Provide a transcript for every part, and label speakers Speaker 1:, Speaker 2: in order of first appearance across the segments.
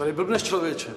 Speaker 1: tady blbneš, člověče.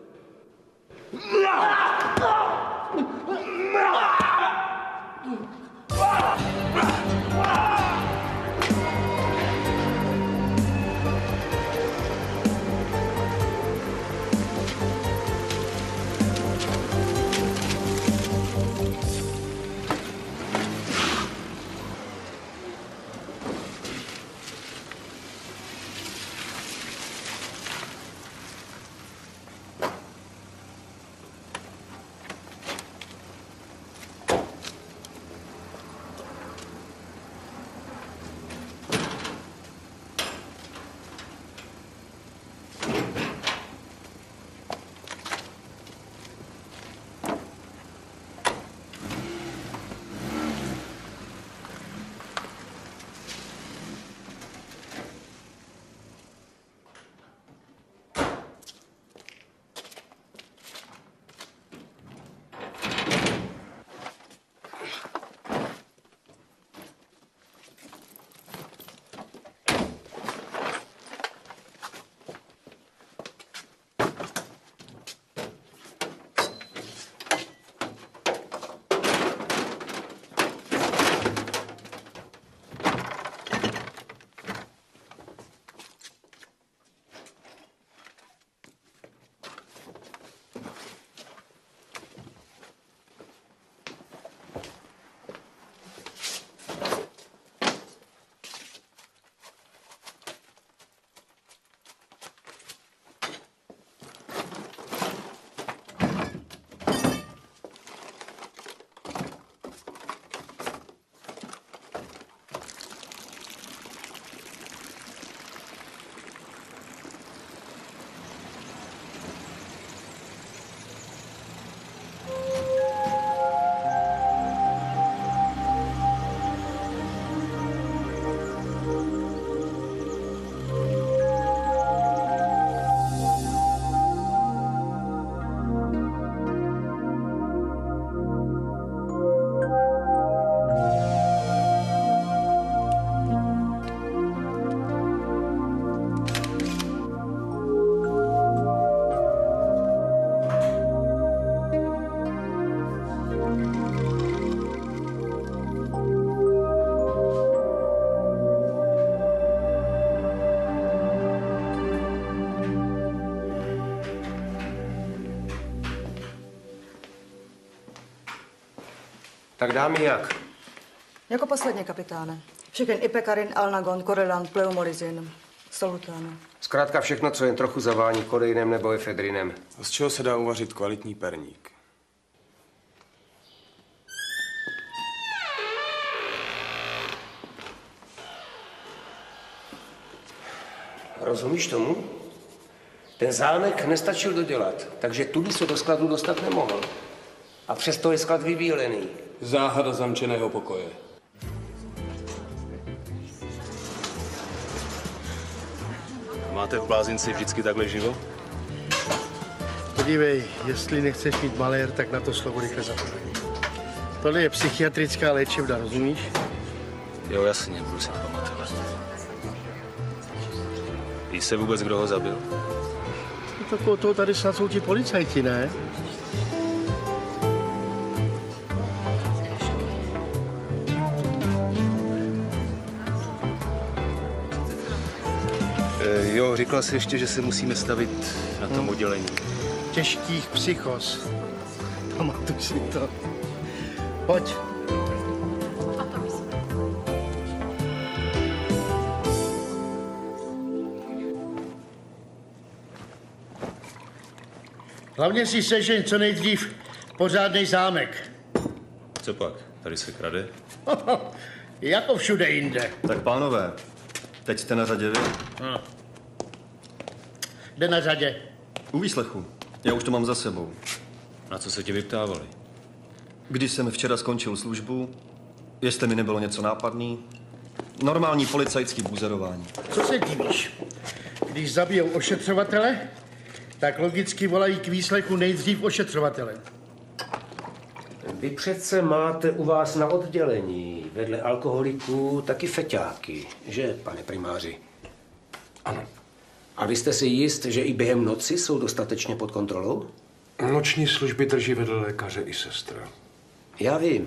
Speaker 2: Tak dámy jak?
Speaker 3: Jako posledně, kapitáne. Všechen ipekarin, alnagon, korelant, pleumolizin, solután.
Speaker 2: Zkrátka všechno, co jen trochu zavání kodeinem nebo efedrinem.
Speaker 4: A z čeho se dá uvařit kvalitní perník?
Speaker 2: Rozumíš tomu? Ten zámek nestačil dodělat, takže tudy se do skladu dostat nemohl. A přesto je sklad vybílený.
Speaker 5: Záhada zamčeného pokoje.
Speaker 6: Máte v blázinci vždycky takhle živo?
Speaker 7: Podívej, jestli nechceš mít malér, tak na to slovo rychle zapomeň. Tohle je psychiatrická léčebna, rozumíš?
Speaker 6: Jo, jasně, budu si pamatovat. Víš se vůbec, kdo ho zabil?
Speaker 7: No tak o toho tady snad jsou ti policajti, ne?
Speaker 6: Jo, říkala jsi ještě, že se musíme stavit na tom oddělení.
Speaker 7: Těžkých psychos. Pamatuj si to. Pojď. Hlavně si sežeň co nejdřív pořádnej zámek.
Speaker 6: Co pak? Tady se krade?
Speaker 7: Jako všude jinde.
Speaker 8: Tak pánové, teď jste na řadě vy?
Speaker 7: No. Jde na řadě.
Speaker 8: U výslechu. Já už to mám za sebou.
Speaker 6: Na co se tě vyptávali?
Speaker 8: Když jsem včera skončil službu, jestli mi nebylo něco nápadný, normální policajtský búzerování.
Speaker 7: Co se divíš? Když zabijou ošetřovatele, tak logicky volají k výslechu nejdřív ošetřovatele.
Speaker 2: Vy přece máte u vás na oddělení vedle alkoholiků taky feťáky, že, pane primáři?
Speaker 1: Ano.
Speaker 2: A vy jste si jist, že i během noci jsou dostatečně pod kontrolou?
Speaker 1: Noční služby drží vedle lékaře i sestra.
Speaker 2: Já vím.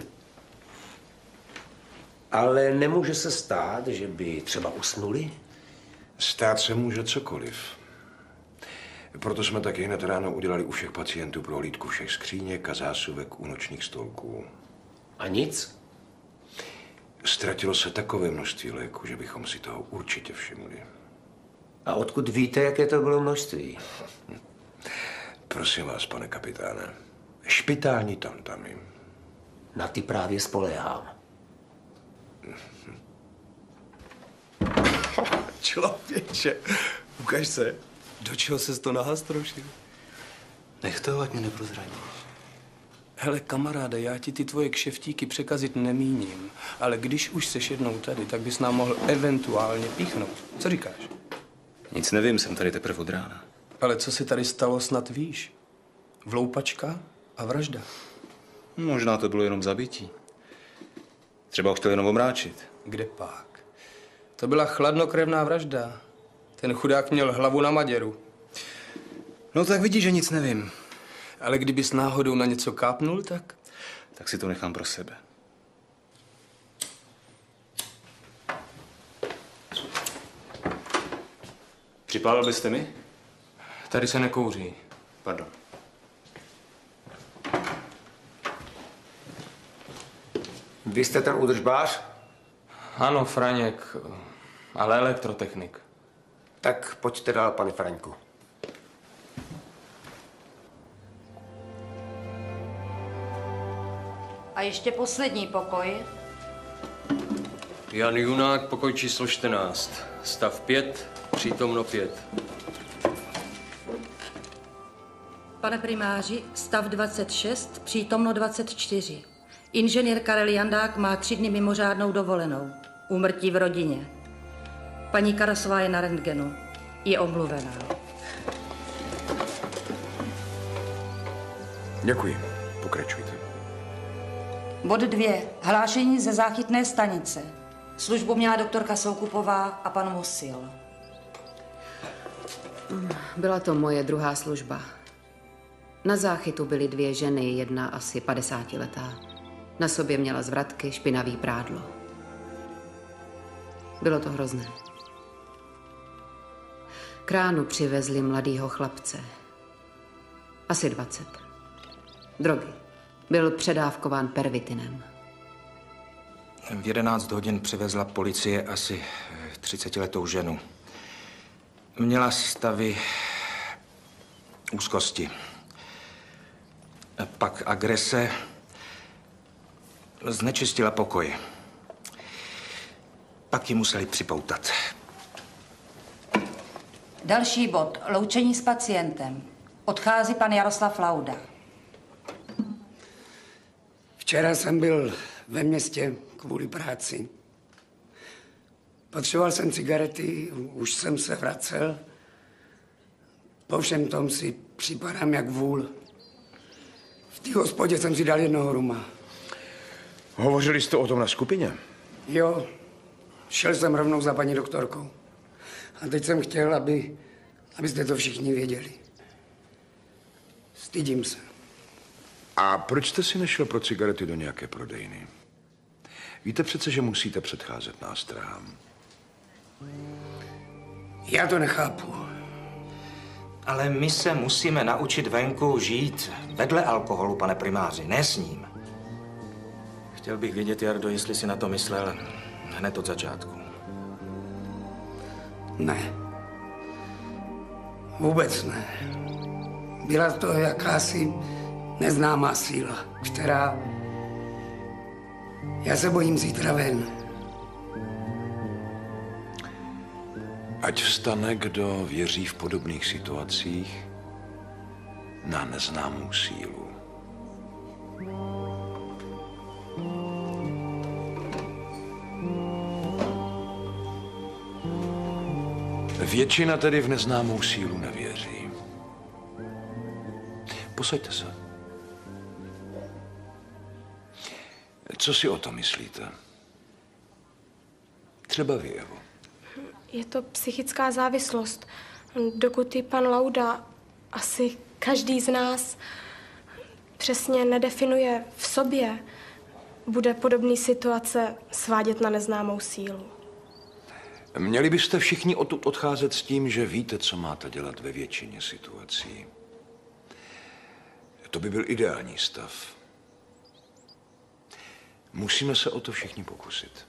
Speaker 2: Ale nemůže se stát, že by třeba usnuli?
Speaker 1: Stát se může cokoliv. Proto jsme taky hned ráno udělali u všech pacientů prohlídku všech skříněk a zásuvek u nočních stolků.
Speaker 2: A nic?
Speaker 1: Ztratilo se takové množství léku, že bychom si toho určitě všimli.
Speaker 2: A odkud víte, jaké to bylo množství?
Speaker 1: Prosím vás, pane kapitáne, špitální tamtamy.
Speaker 2: Na ty právě spoléhám.
Speaker 4: Člověče, ukaž se. Do čeho ses to nahastrošil?
Speaker 6: Nech to, ať mě neprozradíš.
Speaker 5: Hele, kamaráde, já ti ty tvoje kšeftíky překazit nemíním, ale když už seš jednou tady, tak bys nám mohl eventuálně píchnout. Co říkáš?
Speaker 6: Nic nevím, jsem tady teprve od rána.
Speaker 5: Ale co se tady stalo, snad víš. Vloupačka a vražda.
Speaker 6: Možná to bylo jenom zabití. Třeba ho chtěl jenom omráčit.
Speaker 5: Kde pak? To byla chladnokrevná vražda. Ten chudák měl hlavu na maděru.
Speaker 6: No tak vidíš, že nic nevím.
Speaker 5: Ale kdybys náhodou na něco kápnul, tak...
Speaker 6: Tak si to nechám pro sebe. Připálil byste mi?
Speaker 5: Tady se nekouří.
Speaker 6: Pardon.
Speaker 2: Vy jste ten údržbář?
Speaker 5: Ano, Franěk, ale elektrotechnik.
Speaker 2: Tak pojďte dál, pane Fraňku.
Speaker 9: A ještě poslední pokoj.
Speaker 10: Jan Junák, pokoj číslo 14. Stav 5, přítomno 5.
Speaker 9: Pane primáři, stav 26, přítomno 24. Inženýr Karel Jandák má 3 dny mimořádnou dovolenou. Úmrtí v rodině. Paní Karasová je na rentgenu. Je omluvená.
Speaker 1: Děkuji. Pokračujte.
Speaker 9: Bod 2. Hlášení ze záchytné stanice. Službu měla doktorka Soukupová a pan Musil.
Speaker 11: Byla to moje druhá služba. Na záchytu byly 2 ženy, jedna asi 50letá. Na sobě měla zvratky, špinavý prádlo. Bylo to hrozné. K ránu přivezli mladýho chlapce. Asi 20. Drogy. Byl předávkován pervitinem.
Speaker 12: V 11 hodin přivezla policie asi 30letou ženu. Měla stavy úzkosti. Pak agrese. Znečistila pokoj. Pak ji museli připoutat.
Speaker 9: Další bod. Loučení s pacientem. Odchází pan Jaroslav Lauda.
Speaker 13: Včera jsem byl ve městě kvůli práci. Potřeboval jsem cigarety, už jsem se vracel. Po všem tom si připadám jak vůl. V té hospodě jsem si dal jednoho ruma.
Speaker 1: Hovořili jste o tom na skupině?
Speaker 13: Jo, šel jsem rovnou za paní doktorkou. A teď jsem chtěl, abyste to všichni věděli. Stydím se.
Speaker 1: A proč jste si nešel pro cigarety do nějaké prodejny? Víte přece, že musíte předcházet nástrahám.
Speaker 13: Já to nechápu.
Speaker 12: Ale my se musíme naučit venku žít vedle alkoholu, pane primáři, ne s ním. Chtěl bych vědět, Jardo, jestli si na to myslel hned od začátku.
Speaker 13: Ne. Vůbec ne. Byla to jakási neznámá síla, která... Já se bojím zítra ven.
Speaker 1: Ať vstane, kdo věří v podobných situacích na neznámou sílu. Většina tedy v neznámou sílu nevěří. Posaďte se. Co si o tom myslíte? Třeba vy, Evo.
Speaker 14: Je to psychická závislost. Dokud ji pan Lauda, asi každý z nás, přesně nedefinuje v sobě, bude podobný situace svádět na neznámou sílu.
Speaker 1: Měli byste všichni odtud odcházet s tím, že víte, co máte dělat ve většině situací. To by byl ideální stav. Musíme se o to všichni pokusit.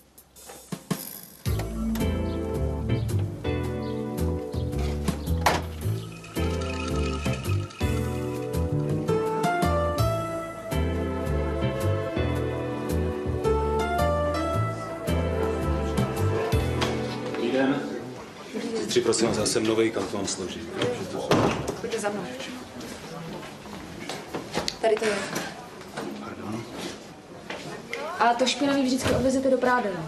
Speaker 6: Tři, prosím vás, já jsem novej, kam to mám složit.
Speaker 11: Pojďte za mnou. Tady to je.
Speaker 6: Pardon.
Speaker 11: A to špinavý vždycky odvezete do prádla.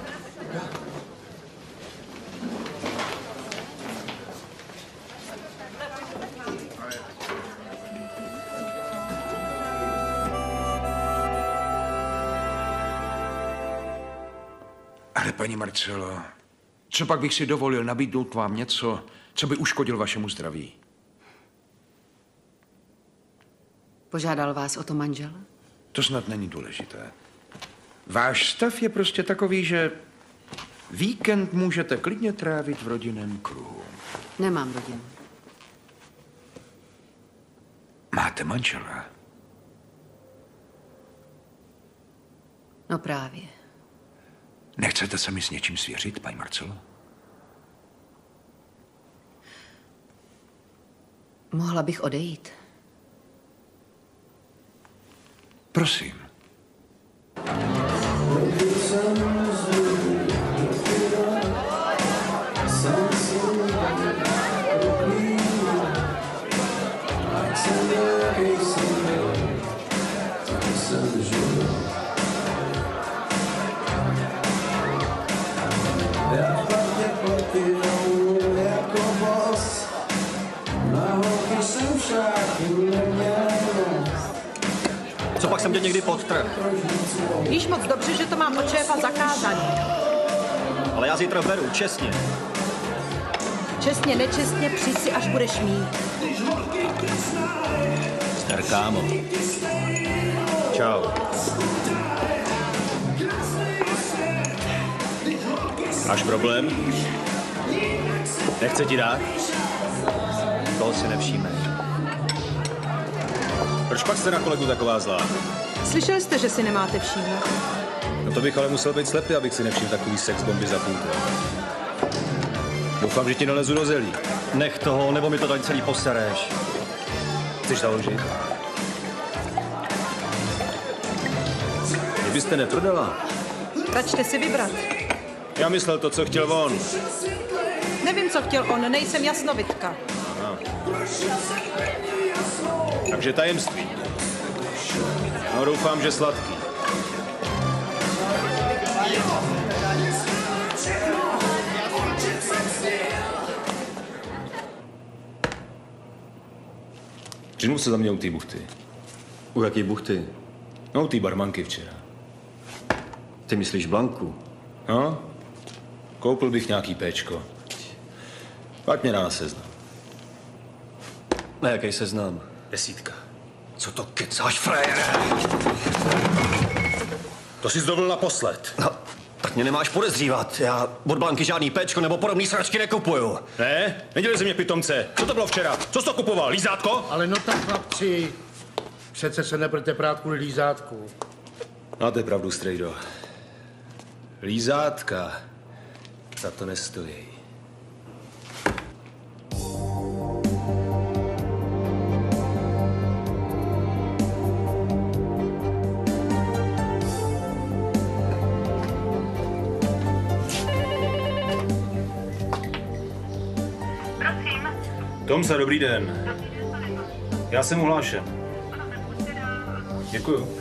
Speaker 1: Ale paní Marcelo, co pak bych si dovolil nabídnout vám něco, co by uškodil vašemu zdraví?
Speaker 11: Požádal vás o to manžel?
Speaker 1: To snad není důležité. Váš stav je prostě takový, že víkend můžete klidně trávit v rodinném kruhu.
Speaker 11: Nemám rodinu.
Speaker 1: Máte manžela?
Speaker 11: No právě.
Speaker 1: Nechcete se mi s něčím svěřit, paní Marcelo?
Speaker 11: Mohla bych odejít.
Speaker 1: Prosím.
Speaker 8: Co pak jsem tě někdy podtrhl?
Speaker 9: Víš moc dobře, že to mám od šéfa zakázaný.
Speaker 8: Ale já zítra beru, čestně.
Speaker 9: Čestně, nečestně, přijď si, až budeš mít.
Speaker 6: Zdar, kámo.
Speaker 8: Čau.
Speaker 6: Máš problém? Nechce ti dát?
Speaker 8: Toho si nevšímej.
Speaker 6: Proč pak jste na kolegu taková zlá?
Speaker 9: Slyšeli jste, že si nemáte všímat?
Speaker 6: No to bych ale musel být slepý, abych si nevšiml takový sex bomby za půlku. Doufám, že ti nalezu do zelí.
Speaker 8: Nech toho, nebo mi to tady celý posereš.
Speaker 6: Chceš založit? Mě byste neprodala.
Speaker 9: Račte si vybrat.
Speaker 6: Já myslel to, co chtěl on.
Speaker 9: Nevím, co chtěl on, nejsem jasnovidka.
Speaker 6: Aha. Takže tajemství. No, doufám, že sladký. Přinul se za mě u té buchty.
Speaker 8: U jaký buchty?
Speaker 6: No, u té barmanky včera.
Speaker 8: Ty myslíš Blanku?
Speaker 6: No, koupil bych nějaký péčko. Pak mě dá na seznam.
Speaker 8: Na jaký seznam?
Speaker 6: 10.
Speaker 8: Co to kecáš, frajere?
Speaker 6: To jsi dovolil naposled.
Speaker 8: No, tak mě nemáš podezřívat. Já od Blanky žádný péčko nebo podobný sračky nekupuju.
Speaker 6: Ne? Nedělej ze mě pitomce. Co to bylo včera? Co jsi to kupoval? Lízátko?
Speaker 7: Ale no tak, chlapci, přece se nebudete prát kvůli lízátku.
Speaker 6: Máte pravdu, strejdo. Lízátka za to nestojí. Tomsa, dobrý den. Já jsem uhlášen. Děkuju.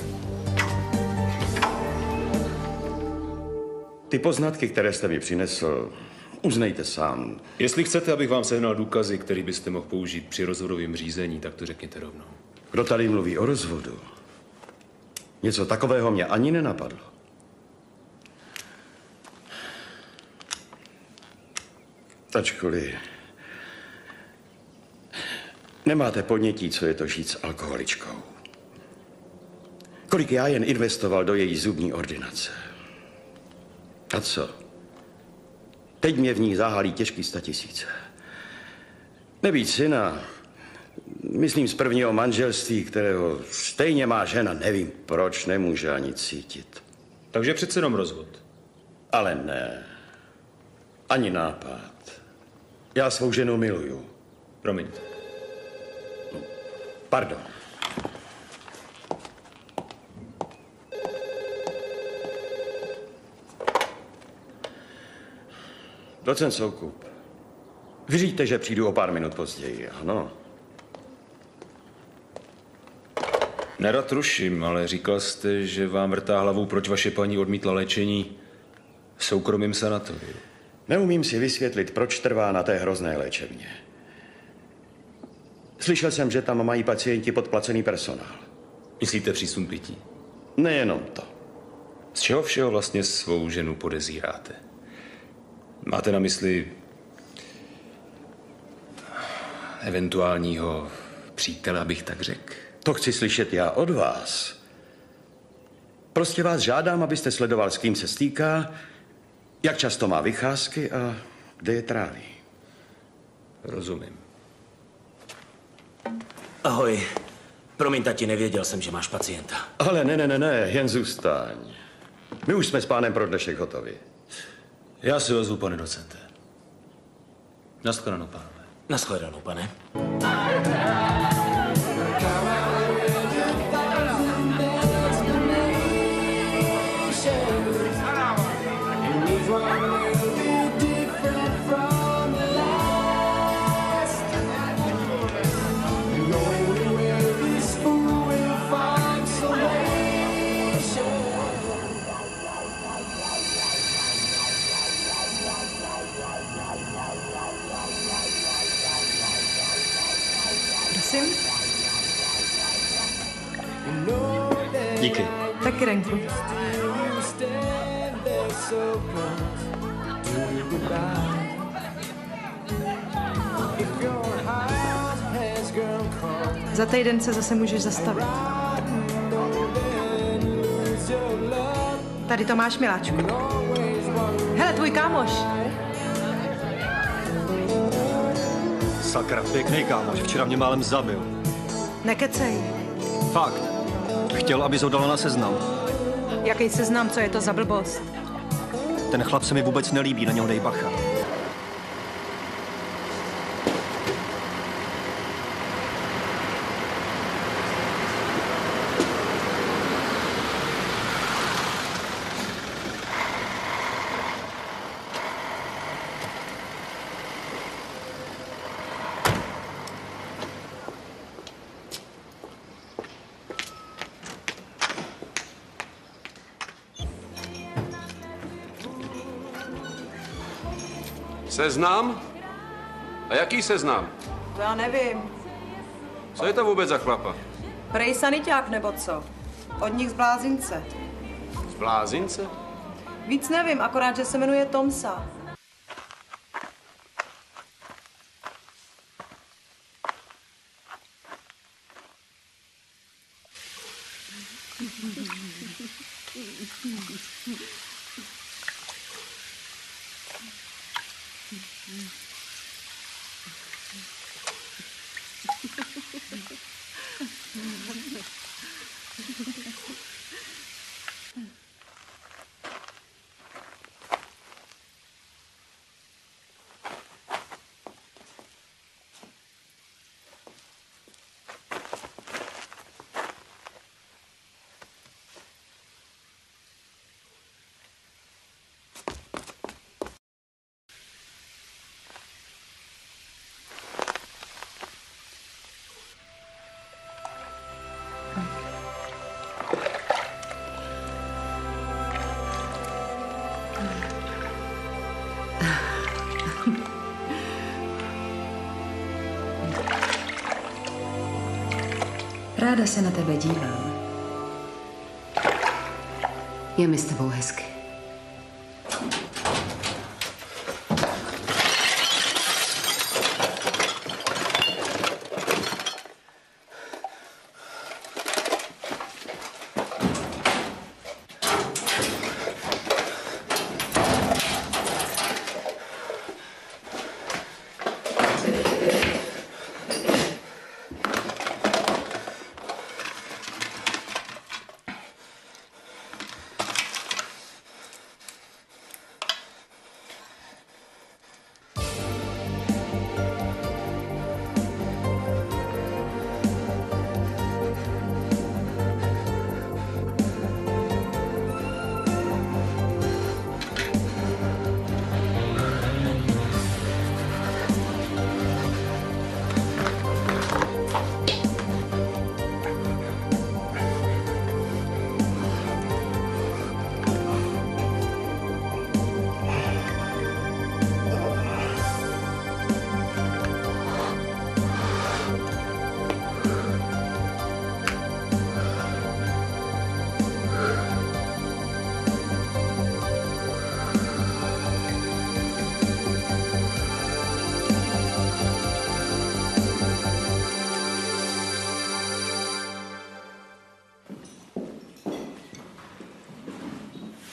Speaker 15: Ty poznatky, které jste mi přinesl, uznejte sám.
Speaker 6: Jestli chcete, abych vám sehnal důkazy, které byste mohl použít při rozvodovém řízení, tak to řekněte rovnou.
Speaker 15: Kdo tady mluví o rozvodu? Něco takového mě ani nenapadlo. Ačkoliv Nemáte podnětí, co je to žít s alkoholičkou. Kolik já jen investoval do její zubní ordinace. A co? Teď mě v ní zahalí těžký 100 000. Nebýt syna, myslím z prvního manželství, kterého stejně má žena, nevím proč, nemůže ani cítit.
Speaker 6: Takže přece jenom rozvod.
Speaker 15: Ale ne. Ani nápad. Já svou ženu miluju.
Speaker 6: Promiňte.
Speaker 15: Pardon. Docent Soukup, vyříďte, že přijdu o pár minut později, ano?
Speaker 6: Nerad ruším, ale říkal jste, že vám vrtá hlavou, proč vaše paní odmítla léčení v soukromém sanatoriu.
Speaker 15: Neumím si vysvětlit, proč trvá na té hrozné léčebně. Slyšel jsem, že tam mají pacienti podplacený personál.
Speaker 6: Myslíte přísun pití?
Speaker 15: Nejenom to.
Speaker 6: Z čeho všeho vlastně svou ženu podezíráte? Máte na mysli eventuálního přítele, abych tak řekl?
Speaker 15: To chci slyšet já od vás. Prostě vás žádám, abyste sledoval, s kým se stýká, jak často má vycházky a kde je tráví.
Speaker 6: Rozumím.
Speaker 16: Ahoj. Promiň, tati, nevěděl jsem, že máš pacienta.
Speaker 15: Ale ne, jen zůstaň. My už jsme s pánem pro dnešek hotovi.
Speaker 6: Já si ozvu, pane docente. Naschledanou, pánové.
Speaker 16: Naschledanou, pane.
Speaker 3: Prosím?
Speaker 8: Díky.
Speaker 3: Taky, Renku. Za týden se zase můžeš zastavit. Tady to máš, miláčku. Hele, tvůj kámoš.
Speaker 8: Sakra, pěkný kámoš, včera mě málem zabil.
Speaker 3: Nekecej.
Speaker 8: Fakt. Chtěl, abys ho dala na seznam.
Speaker 3: Jaký seznam, co je to za blbost?
Speaker 8: Ten chlap se mi vůbec nelíbí, na něho dej bacha.
Speaker 17: Seznam? A jaký seznam?
Speaker 3: To já nevím.
Speaker 17: Co je to vůbec za chlapa?
Speaker 3: Prej saniťák nebo co? Od nich z Blázince.
Speaker 17: Z Blázince?
Speaker 3: Víc nevím, akorát, že se jmenuje Tomsa.
Speaker 11: Ráda se na tebe dívám. Je mi s tebou hezky.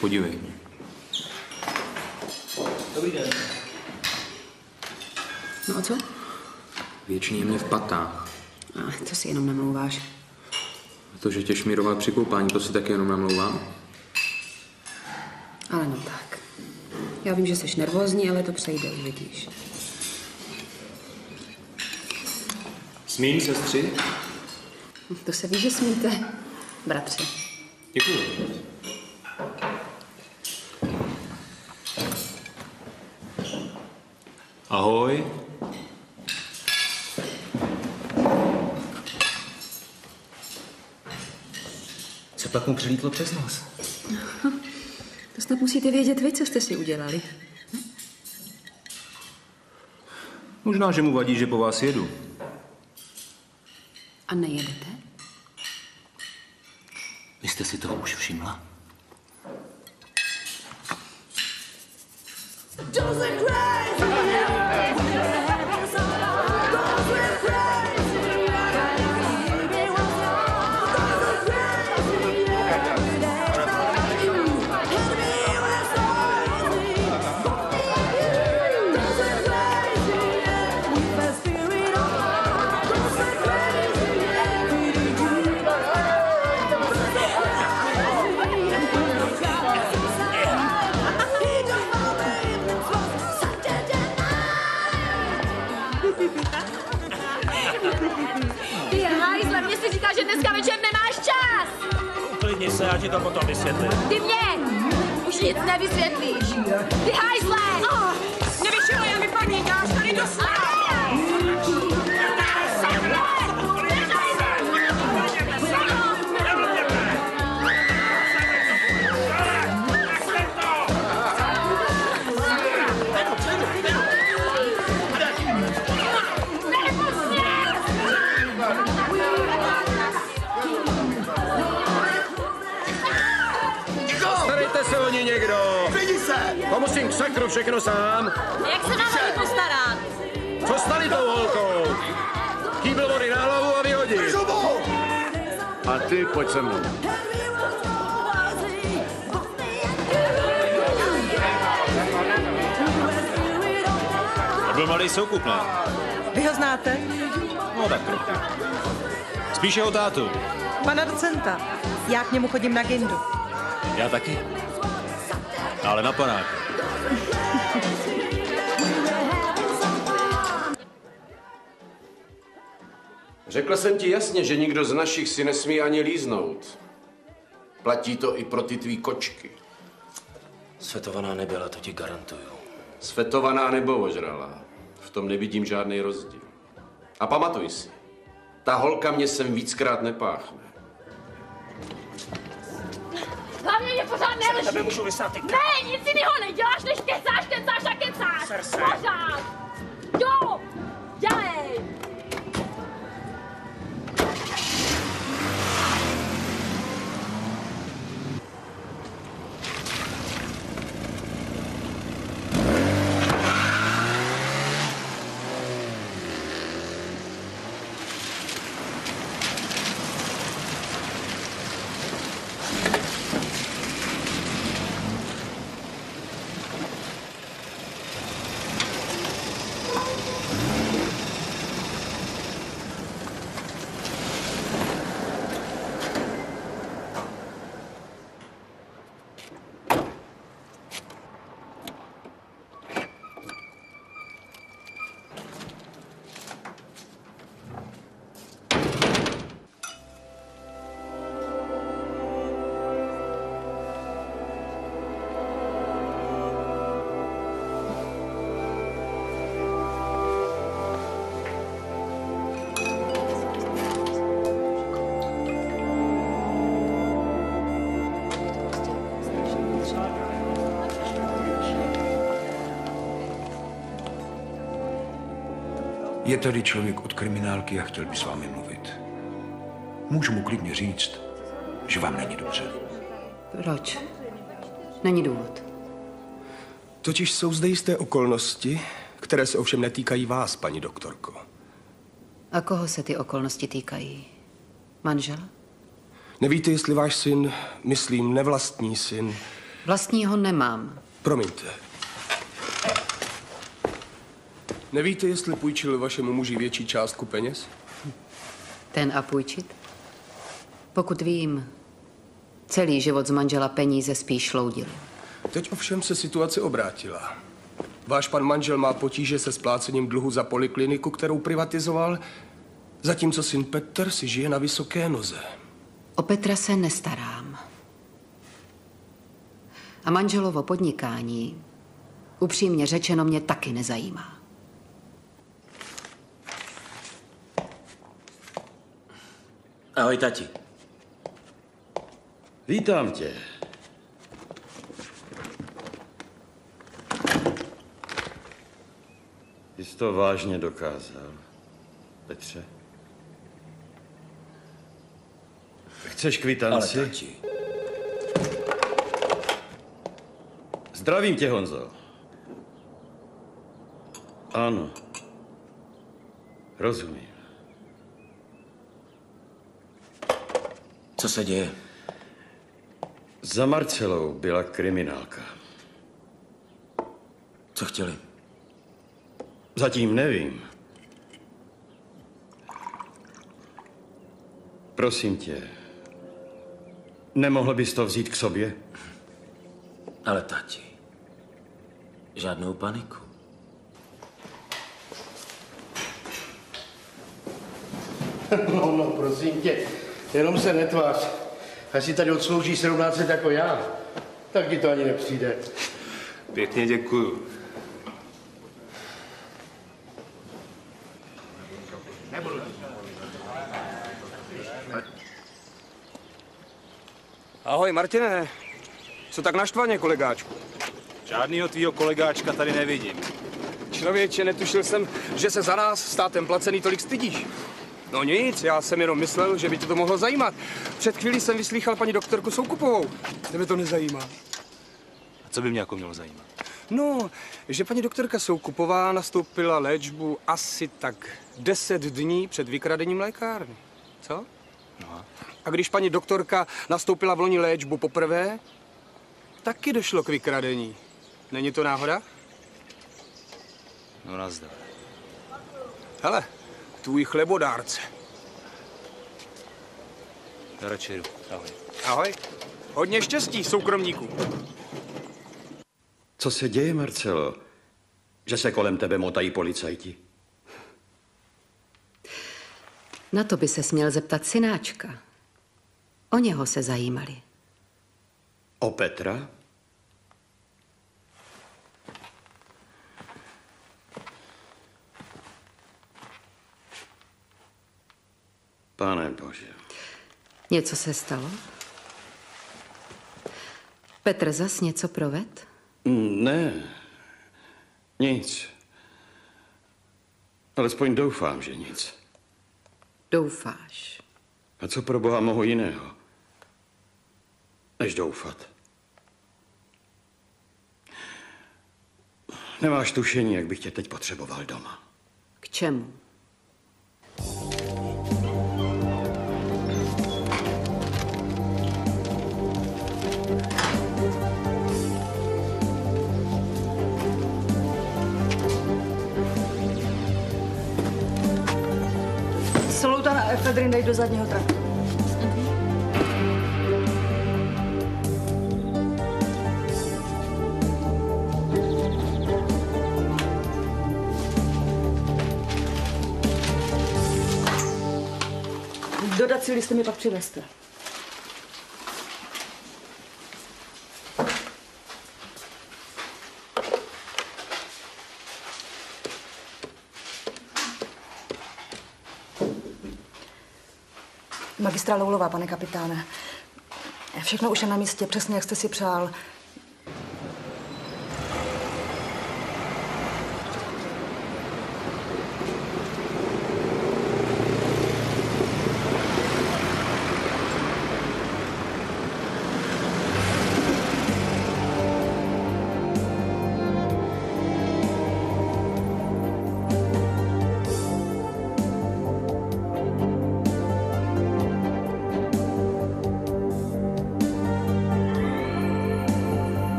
Speaker 6: Podívej.
Speaker 5: Dobrý den.
Speaker 11: No a co?
Speaker 6: Věčně je mě v patách.
Speaker 11: To si jenom namlouváš.
Speaker 6: To, že tě šmíroval při koupání, to si taky jenom namlouvám.
Speaker 11: Ale no tak. Já vím, že jsi nervózní, ale to přejde, uvidíš.
Speaker 6: Smím, sestři?
Speaker 11: To se ví, že smíte, bratře.
Speaker 6: Děkuju. Ahoj.
Speaker 12: Co pak mu přilítlo přes nos?
Speaker 11: To snad musíte vědět vy, co jste si udělali.
Speaker 6: Možná, že mu vadí, že po vás jedu.
Speaker 11: A nejedete?
Speaker 12: Vy jste si toho už všimla?
Speaker 18: Ty hajzle, mě si říká, že dneska večer nemáš čas.
Speaker 12: Uklidni se, já ti to potom vysvětlím.
Speaker 18: Ty mě už nic nevysvětlíš. Ty hajzle! Nevyšlo, já mi paní, dáš tady do
Speaker 1: Starejte se o ní někdo!
Speaker 7: Vidí se!
Speaker 1: To musím k sakru všechno sám.
Speaker 18: Jak se nám tady postarat?
Speaker 1: Co stali tou holkou? Kýbl vody na hlavu a vyhodit. A ty pojď se mnou.
Speaker 6: To byl malý soukup, ne?
Speaker 19: Vy ho znáte?
Speaker 6: No tak trochu. Spíš jeho tátu.
Speaker 19: Pana docenta. Já k němu chodím na gindu.
Speaker 6: Já taky. Ale na panáka.
Speaker 17: Řekl jsem ti jasně, že nikdo z našich si nesmí ani líznout. Platí to i pro ty tvý kočky.
Speaker 16: Svetovaná nebyla, to ti garantuju.
Speaker 17: Svetovaná nebo ožralá. V tom nevidím žádný rozdíl. A pamatuj si, ta holka mě sem víckrát nepáchne.
Speaker 18: Hlavně mě pořád nelží.
Speaker 12: Tebe můžu vysát, ty.
Speaker 18: Ne, nic jiného neděláš, než kecáš a kecáš.
Speaker 12: Srdce.
Speaker 18: Pořád. Jo, dělej.
Speaker 1: Je tady člověk od kriminálky a chtěl by s vámi mluvit. Můžu mu klidně říct, že vám není dobře.
Speaker 11: Proč? Není důvod.
Speaker 4: Totiž jsou zde jisté okolnosti, které se ovšem netýkají vás, paní doktorko.
Speaker 11: A koho se ty okolnosti týkají? Manžela?
Speaker 4: Nevíte, jestli váš syn, myslím nevlastní syn,
Speaker 11: Vlastního nemám.
Speaker 4: Promiňte. Nevíte, jestli půjčil vašemu muži větší částku peněz?
Speaker 11: Ten a půjčit? Pokud vím, celý život z manžela peníze spíš šloudil.
Speaker 4: Teď ovšem se situace obrátila. Váš pan manžel má potíže se splácením dluhu za polikliniku, kterou privatizoval, zatímco syn Petr si žije na vysoké noze.
Speaker 11: O Petra se nestarám. A manželovo podnikání, upřímně řečeno, mě taky nezajímá.
Speaker 16: Ahoj, tati.
Speaker 15: Vítám tě. Ty jsi to vážně dokázal, Petře. Chceš kvitanci?
Speaker 16: Ale tati.
Speaker 15: Zdravím tě, Honzo. Ano. Rozumím.
Speaker 16: Co se děje?
Speaker 15: Za Marcelou byla kriminálka.
Speaker 16: Co chtěli?
Speaker 15: Zatím nevím. Prosím tě, nemohl bys to vzít k sobě?
Speaker 16: Ale tati, žádnou paniku.
Speaker 7: No, prosím tě, jenom se netvář. Až si tady odslouží 17 jako já, tak ti to ani nepřijde.
Speaker 5: Pěkně děkuju. Ahoj, Martine. Co tak naštvaně, kolegáčku?
Speaker 6: Žádnýho tvýho kolegáčka tady nevidím.
Speaker 5: Člověče, netušil jsem, že se za nás státem placený tolik stydíš. No nic, já jsem jenom myslel, že by tě to mohlo zajímat. Před chvílí jsem vyslýchal paní doktorku Soukupovou. Tebe to nezajímá.
Speaker 6: A co by mě jako mělo zajímat?
Speaker 5: No, že paní doktorka Soukupová nastoupila léčbu asi tak 10 dní před vykradením lékárny. Co?
Speaker 6: No.
Speaker 5: A když paní doktorka nastoupila v loni léčbu poprvé, taky došlo k vykradení. Není to náhoda?
Speaker 6: No nazdar.
Speaker 5: Hele, tvůj chlebodárce.
Speaker 6: Já radši jdu. Ahoj.
Speaker 5: Ahoj. Hodně štěstí, soukromníku.
Speaker 15: Co se děje, Marcelo? Že se kolem tebe motají policajti?
Speaker 11: Na to by se směl zeptat synáčka. O něho se zajímali.
Speaker 15: O Petra? Pane Bože.
Speaker 11: Něco se stalo? Petr zas něco proved?
Speaker 15: Ne, nic. Alespoň doufám, že nic.
Speaker 11: Doufáš.
Speaker 15: A co pro Boha mohu jiného, než doufat? Nemáš tušení, jak bych tě teď potřeboval doma.
Speaker 11: K čemu?
Speaker 3: Solutan a efedrin dej do zadního traktu. Dodací listy mi pak přivezte. Magistra Loulová, pane kapitáne. Všechno už je na místě, přesně jak jste si přál.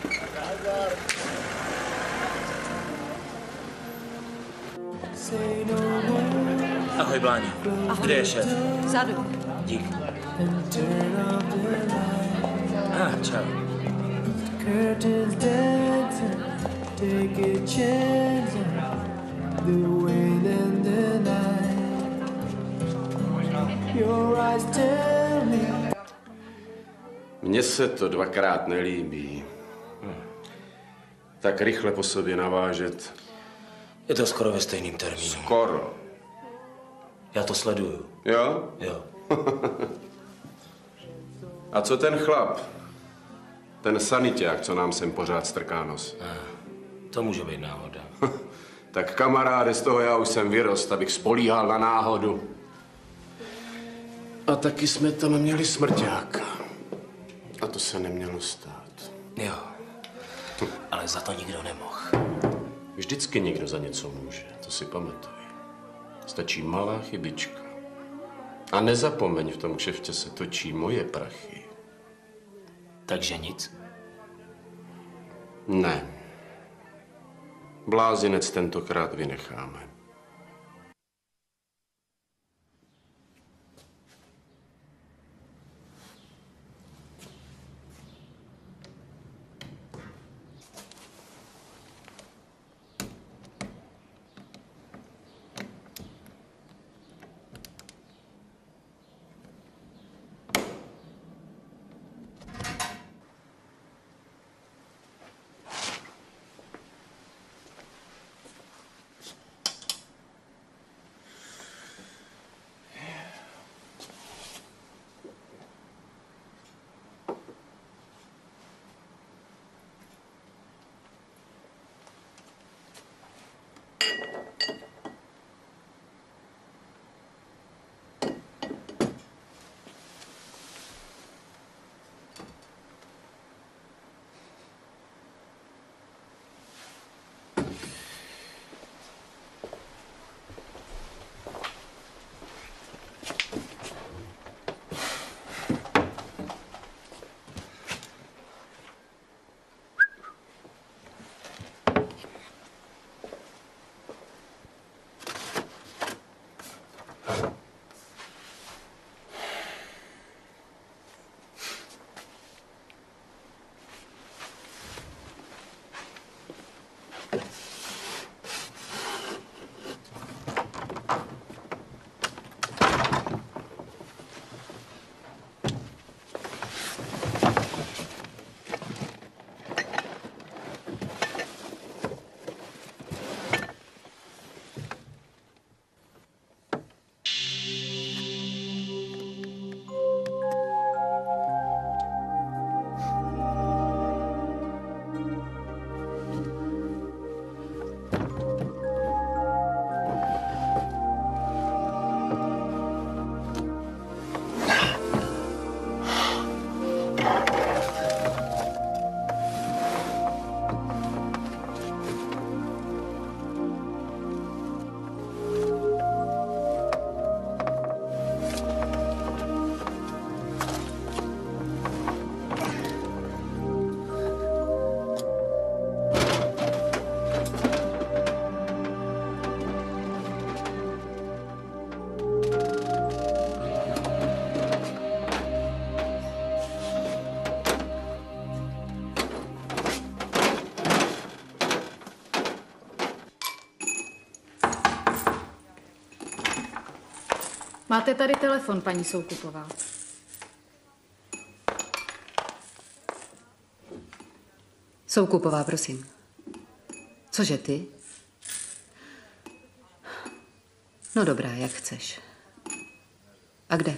Speaker 16: Ahoj, Bláňo. Kde je šéf?
Speaker 9: Vzadu.
Speaker 16: Dík. Čau.
Speaker 20: Curtains dancing, take a chance on the wind and the night. Your eyes tell me.
Speaker 17: Mně se to dvakrát nelíbí. Tak rychle po sobě navážet.
Speaker 16: Je to skoro ve stejným termínu.
Speaker 17: Skoro.
Speaker 16: Já to sleduju.
Speaker 17: Jo?
Speaker 16: Jo.
Speaker 17: A co ten chlap? Ten saniťák, co nám sem pořád strká nos.
Speaker 16: To může být náhoda.
Speaker 17: Tak kamaráde, z toho já už jsem vyrost, abych spolíhal na náhodu. A taky jsme tam měli smrťáka. A to se nemělo stát.
Speaker 16: Jo. Ale za to nikdo nemohl.
Speaker 17: Vždycky někdo za něco může, to si pamatuj. Stačí malá chybička. A nezapomeň, v tom kšeftě se točí moje prachy.
Speaker 16: Takže nic?
Speaker 17: Ne. Blázinec tentokrát vynecháme.
Speaker 11: Máte tady telefon, paní Soukupová. Soukupová, prosím. Cože ty? No dobrá, jak chceš. A kde?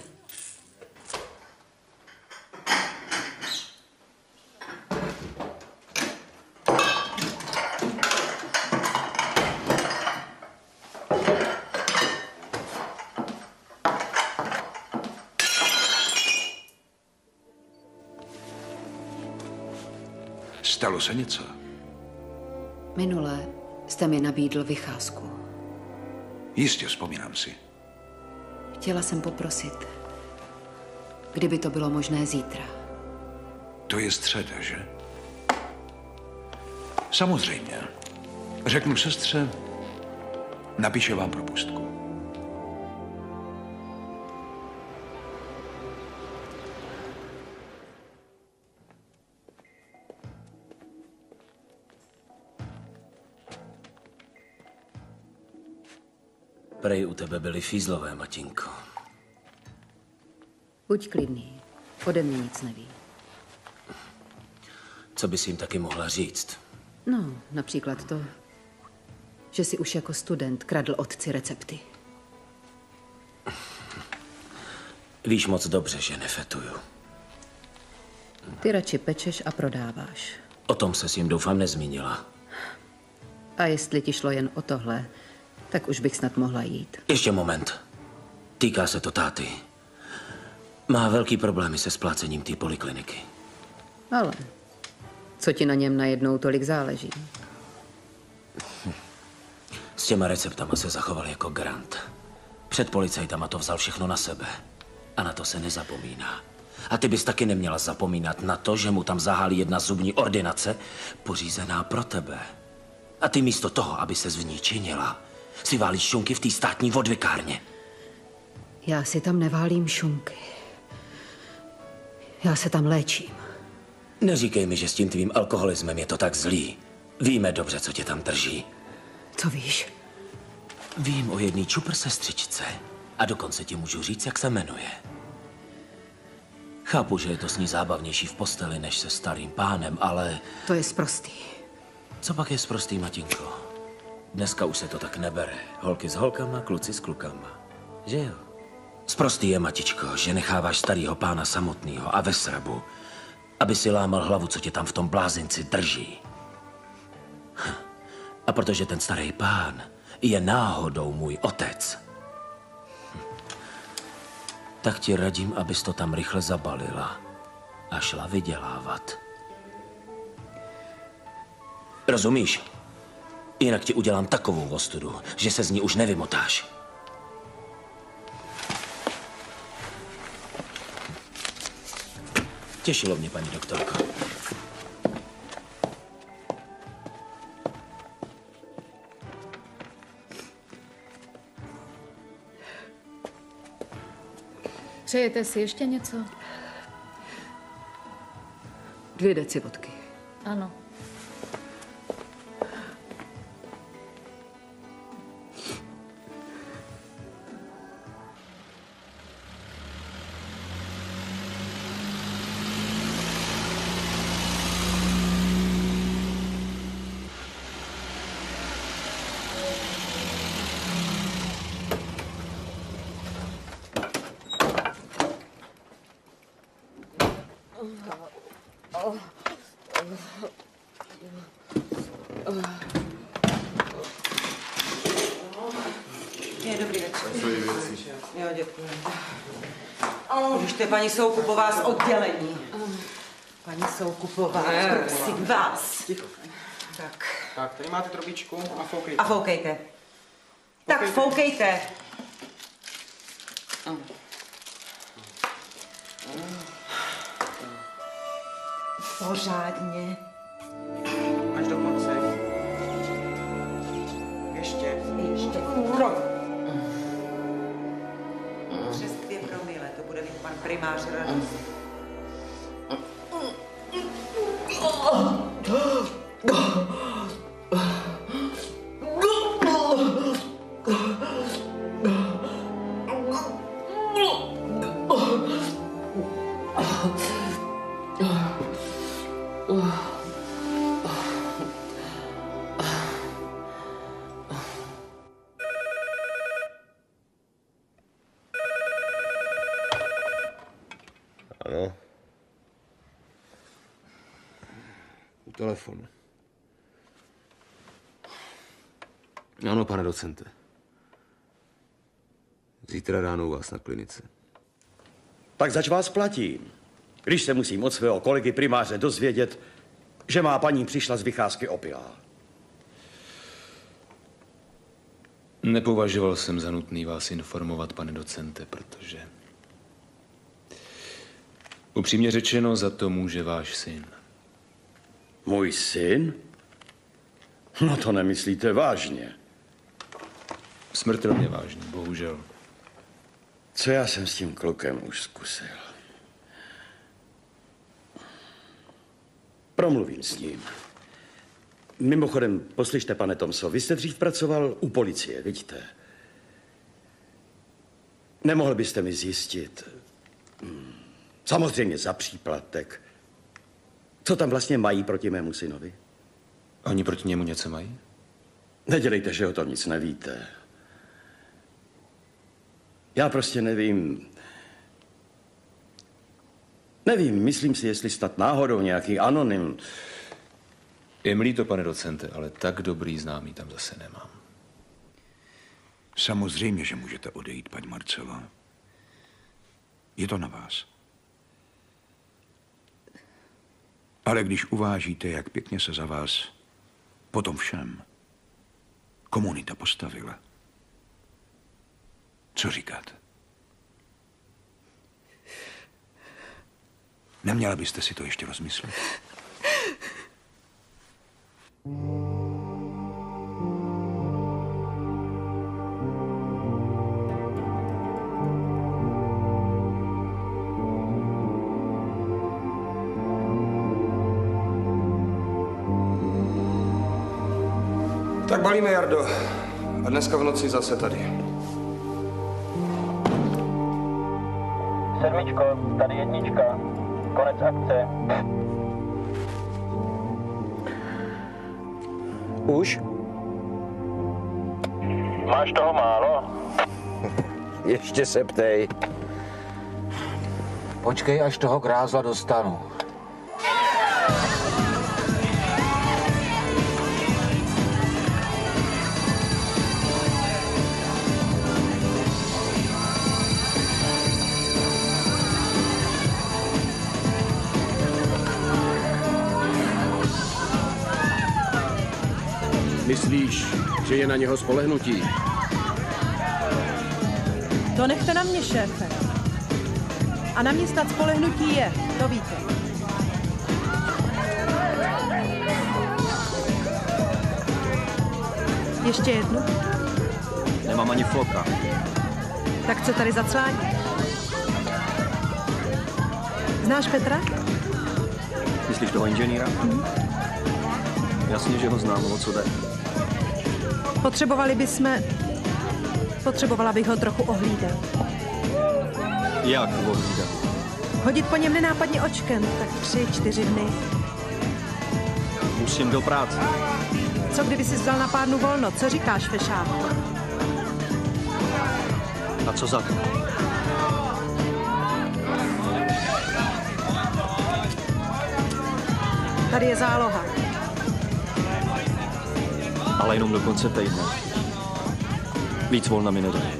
Speaker 1: Stalo se něco?
Speaker 11: Minule jste mi nabídl vycházku.
Speaker 1: Jistě, vzpomínám si.
Speaker 11: Chtěla jsem poprosit, kdyby to bylo možné zítra.
Speaker 1: To je středa, že? Samozřejmě. Řeknu sestře, napíše vám propustku.
Speaker 16: Prej u tebe byli fízlové, Matinko.
Speaker 11: Buď klidný. Ode mě nic neví.
Speaker 16: Co bys jim taky mohla říct?
Speaker 11: No, například to, že si už jako student kradl otci recepty.
Speaker 16: Víš moc dobře, že nefetuju.
Speaker 11: Ty radši pečeš a prodáváš.
Speaker 16: O tom se s jim doufám nezmínila.
Speaker 11: A jestli ti šlo jen o tohle, tak už bych snad mohla jít.
Speaker 16: Ještě moment. Týká se to táty. Má velký problémy se splácením té polikliniky.
Speaker 11: Ale co ti na něm najednou tolik záleží?
Speaker 16: S těma receptama se zachoval jako grant. Před policajtama to vzal všechno na sebe. A na to se nezapomíná. A ty bys taky neměla zapomínat na to, že mu tam zahálí jedna zubní ordinace, pořízená pro tebe. A ty místo toho, aby ses v ní činila, si válíš šunky v té státní odvykárně.
Speaker 11: Já si tam neválím šunky. Já se tam léčím.
Speaker 16: Neříkej mi, že s tím tvým alkoholismem je to tak zlý. Víme dobře, co tě tam drží.
Speaker 11: Co víš?
Speaker 16: Vím o jedné čupr sestřičce. A dokonce ti můžu říct, jak se jmenuje. Chápu, že je to s ní zábavnější v posteli, než se starým pánem, ale...
Speaker 11: To je sprostý.
Speaker 16: Co pak je sprostý, Matinko? Dneska už se to tak nebere. Holky s holkama, kluci s klukama. Že jo? Sprostý je, Matičko, že necháváš starýho pána samotnýho a ve srabu, aby si lámal hlavu, co tě tam v tom blázinci drží. A protože ten starý pán je náhodou můj otec, tak ti radím, abys to tam rychle zabalila a šla vydělávat. Rozumíš? Jinak ti udělám takovou ostudu, že se z ní už nevymotáš. Těšilo mě, paní doktorko.
Speaker 9: Přejete si ještě něco?
Speaker 11: 2 deci vodky.
Speaker 9: Ano.
Speaker 19: Je dobrý večer. Jo, děkuji. Když to je paní Soukupová z oddělení. Paní Soukupová, prosím vás. Tak.
Speaker 5: Tak, tady máte trobičku a foukejte.
Speaker 19: A foukejte. Tak foukejte. Pořádně.
Speaker 5: Až do konce. Ještě.
Speaker 19: Přes 2 promile, to bude mít pan primář radost.
Speaker 1: Ano. Telefon. Ano, pane docente. Zítra ráno u vás na klinice.
Speaker 15: Tak zač vás platím, když se musím od svého kolegy primáře dozvědět, že má paní přišla z vycházky opilá.
Speaker 6: Nepovažoval jsem za nutný vás informovat, pane docente, protože... Upřímně řečeno, za to může váš syn.
Speaker 15: Můj syn? No to nemyslíte vážně.
Speaker 6: Smrtelně vážně, bohužel.
Speaker 15: Co já jsem s tím klukem už zkusil. Promluvím s ním. Mimochodem, poslyšte, pane Tomso, vy jste dřív pracoval u policie, vidíte? Nemohl byste mi zjistit, samozřejmě za příplatek, co tam vlastně mají proti mému synovi?
Speaker 6: Oni proti němu něco mají?
Speaker 15: Nedělejte, že o tom nic nevíte. Já prostě nevím. Nevím, myslím si, jestli snad náhodou nějaký anonym.
Speaker 6: Je mi líto, pane docente, ale tak dobrý známý tam zase nemám.
Speaker 1: Samozřejmě, že můžete odejít, paní Marcelo. Je to na vás. Ale když uvážíte, jak pěkně se za vás potom všem komunita postavila, co říkáte? Neměla byste si to ještě rozmyslet?
Speaker 5: Tak balíme, Jardo. A dneska v noci zase tady.
Speaker 21: Sedmičko, tady jednička. Konec akce.
Speaker 2: Už?
Speaker 21: Máš toho málo?
Speaker 2: Ještě se ptej.
Speaker 22: Počkej, až toho grázla dostanu.
Speaker 4: Myslíš, že je na něho spolehnutí?
Speaker 23: To nechte na mě, šéfe. A na mě snad spolehnutí je, to víte. Ještě jednu?
Speaker 8: Nemám ani floka.
Speaker 23: Tak co tady zacvání? Znáš Petra?
Speaker 8: Myslíš toho inženýra? Jasně, že ho znám, o co jde.
Speaker 23: Potřebovala bych ho trochu ohlídat.
Speaker 8: Jak ohlídat?
Speaker 23: Hodit po něm nenápadně očkem, tak 3-4 dny.
Speaker 8: Musím do práce.
Speaker 23: Co kdyby si vzal na pár dnů volno? Co říkáš, fešáku?
Speaker 8: A co za to?
Speaker 23: Tady je záloha.
Speaker 8: Ale jenom do konce týdne. Víc volna mi nedá.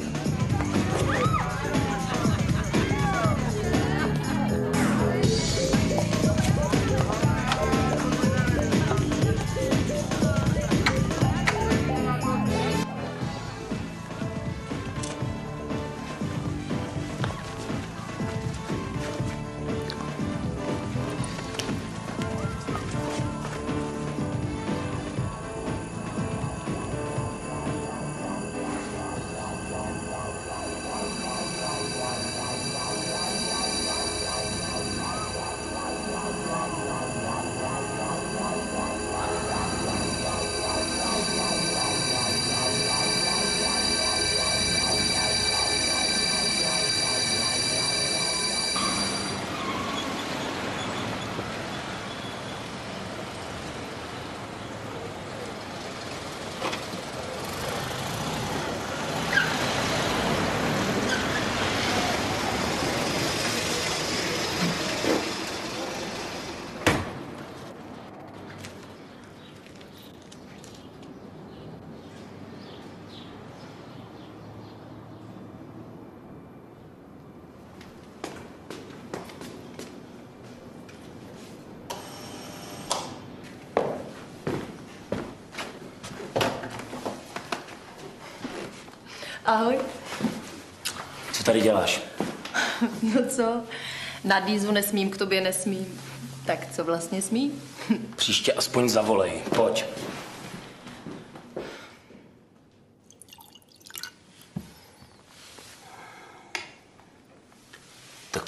Speaker 9: Ahoj.
Speaker 16: Co tady děláš?
Speaker 9: No co? Na Dýzu nesmím, k tobě nesmím. Tak co vlastně smím?
Speaker 16: Příště aspoň zavolej. Pojď.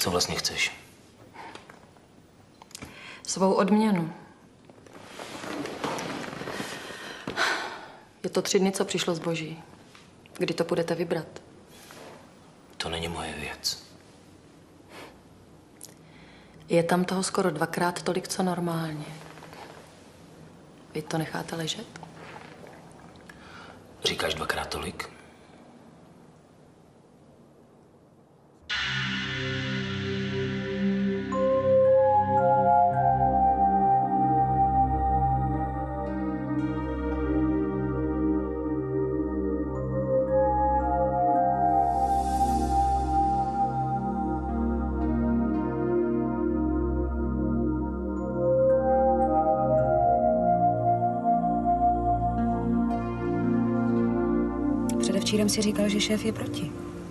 Speaker 16: Co vlastně chceš?
Speaker 9: Svou odměnu. Je to 3 dny, co přišlo zboží. Kdy to budete vybrat?
Speaker 16: To není moje věc.
Speaker 9: Je tam toho skoro 2krát tolik, co normálně. Vy to necháte ležet?
Speaker 16: Říkáš 2krát tolik?
Speaker 11: Předevčírem si říkal, že šéf je proti.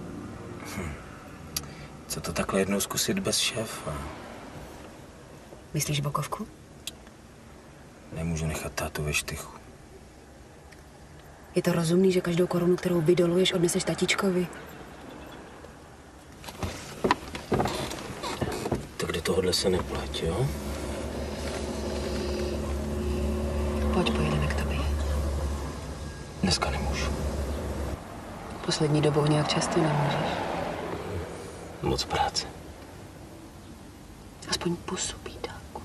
Speaker 16: Co to takhle jednou zkusit bez šéfa?
Speaker 11: Myslíš bokovku?
Speaker 16: Nemůžu nechat tátu ve štychu.
Speaker 11: Je to rozumný, že každou korunu, kterou vydoluješ, odneseš tatíčkovi?
Speaker 16: Tak kde tohodle se neplatí, jo?
Speaker 11: Pojď, pojedeme k tobě.
Speaker 16: Dneska nemůžu.
Speaker 11: Poslední dobou nějak často nemůžeš.
Speaker 16: Moc práce.
Speaker 11: Aspoň pusu, bídáku.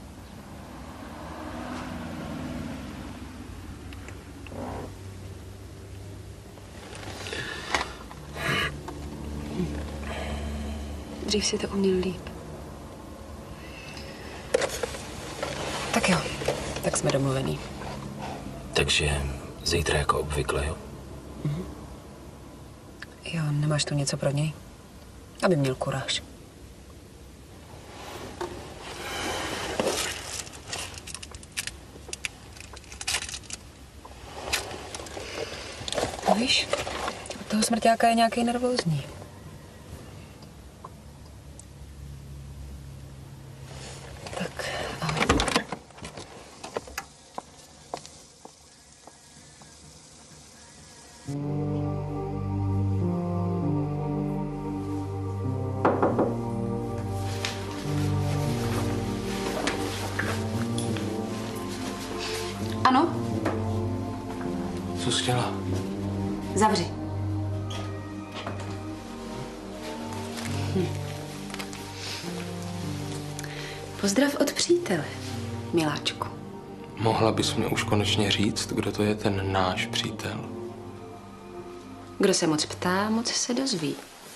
Speaker 11: Dřív si to uměl líp. Tak jo, tak jsme domluvení.
Speaker 16: Takže zítra jako obvykle, jo?
Speaker 11: Jo, nemáš tu něco pro něj? Aby měl kuráž. No víš, od toho smrťáka je nějaký nervózní. Tak, ahoj. Ano,
Speaker 16: Co jsi chtěla?
Speaker 11: zavři. Pozdrav od přítele, miláčku.
Speaker 5: Mohla bys mě už konečně říct, kdo to je ten náš přítel?
Speaker 11: Kdo se moc ptá, moc se dozví.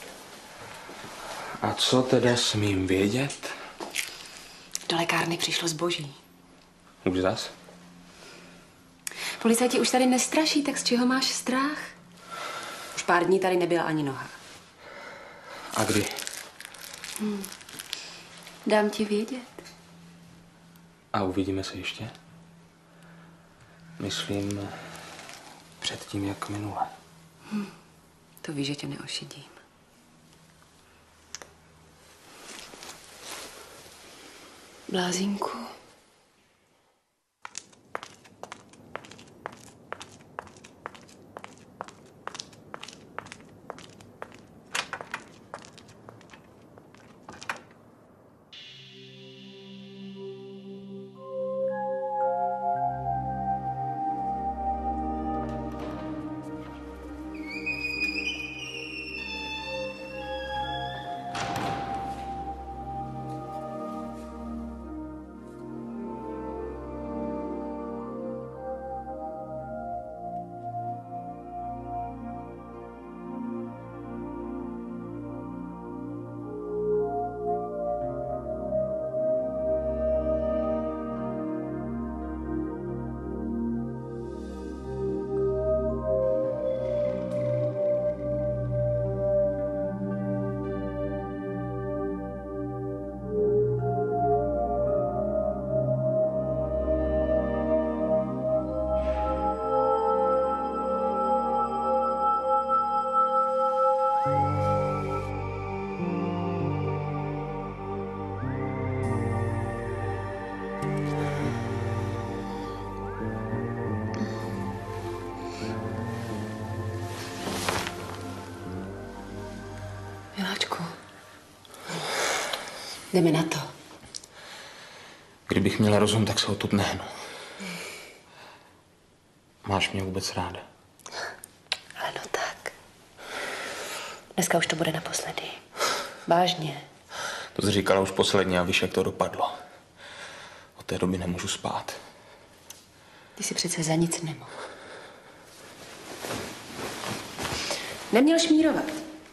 Speaker 5: A co teda smím vědět?
Speaker 11: Do lékárny přišlo zboží.
Speaker 5: Už zas?
Speaker 11: Policajti už tady nestraší, tak z čeho máš strach? Už pár dní tady nebyla ani noha.
Speaker 5: A kdy?
Speaker 11: Dám ti vědět.
Speaker 5: A uvidíme se ještě? Myslím, předtím, jak minule.
Speaker 11: To víš, že tě neošidím. Blázínku. Jdeme na to.
Speaker 12: Kdybych měla rozum, tak se odtud nehnu. Máš mě vůbec ráda?
Speaker 11: Ale no tak. Dneska už to bude naposledy. Vážně.
Speaker 12: To jsi říkala už posledně a víš, jak to dopadlo. Od té doby nemůžu spát.
Speaker 11: Ty si přece za nic nemohl. Neměl šmírovat.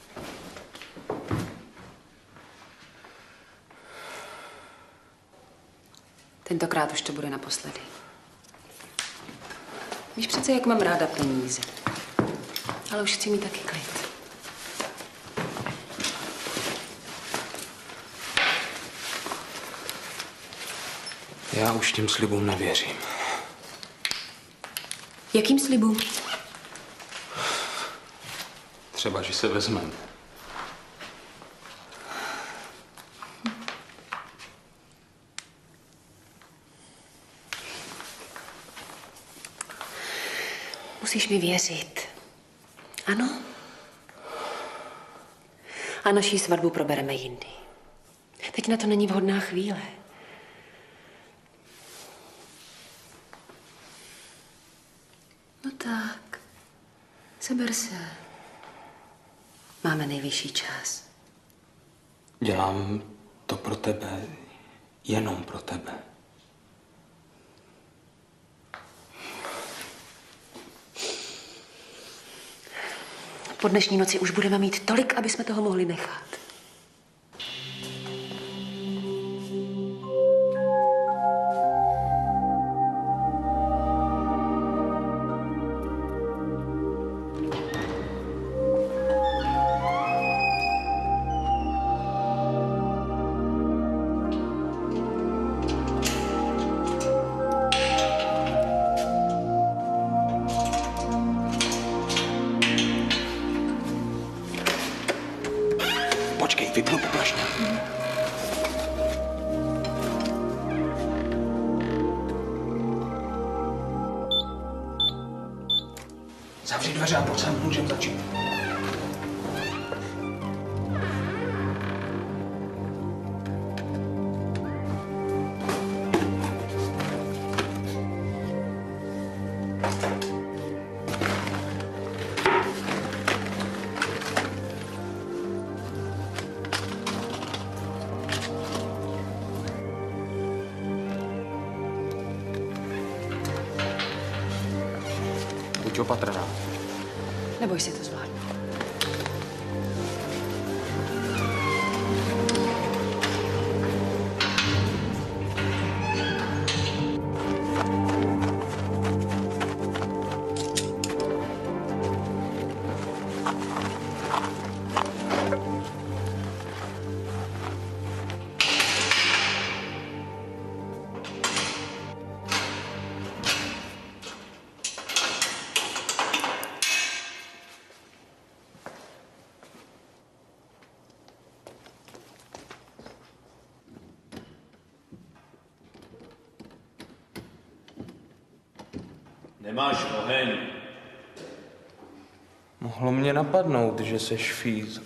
Speaker 11: Tentokrát už to bude naposledy. Víš přece, jak mám ráda peníze. Ale už chci mít taky klid.
Speaker 12: Já už těm slibům nevěřím.
Speaker 11: Jakým slibům?
Speaker 12: Třeba, že se vezmeme.
Speaker 11: Musíš mi věřit. Ano? A naší svatbu probereme jindy. Teď na to není vhodná chvíle. No tak, seber se. Máme nejvyšší čas.
Speaker 12: Dělám to pro tebe, jenom pro tebe.
Speaker 11: Po dnešní noci už budeme mít tolik, aby jsme toho mohli nechat.
Speaker 5: Počkej, vypnu poplašně. Zavři dveře a pojď sem, můžeme začít. Buď opatrná.
Speaker 11: Neboj se, to zvládnu.
Speaker 6: Nemáš oheň.
Speaker 12: Mohlo mě napadnout, že seš fíz.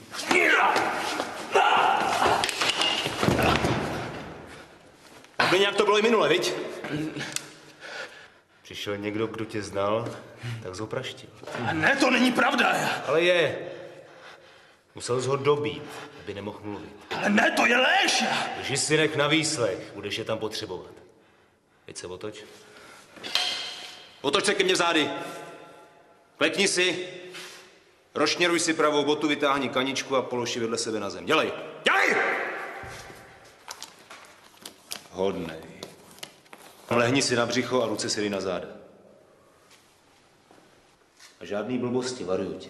Speaker 6: Aby nějak to bylo i minule, viď? Přišel někdo, kdo tě znal, tak zopraštil.
Speaker 5: A ne, to není pravda.
Speaker 6: Ale je. Musel jsi ho dobít, aby nemohl mluvit.
Speaker 5: Ale ne, to je lež.
Speaker 6: Drži si nech na výslech, budeš je tam potřebovat. Teď se otoč. Otoč se ke mně zády. Klekni si. Rozšněruj si pravou botu, vytáhni kaničku a polož ji vedle sebe na zem. Dělej! Dělej! Hodnej. Lehni si na břicho a ruce si dej na záda. A žádný blbosti, varuju tě.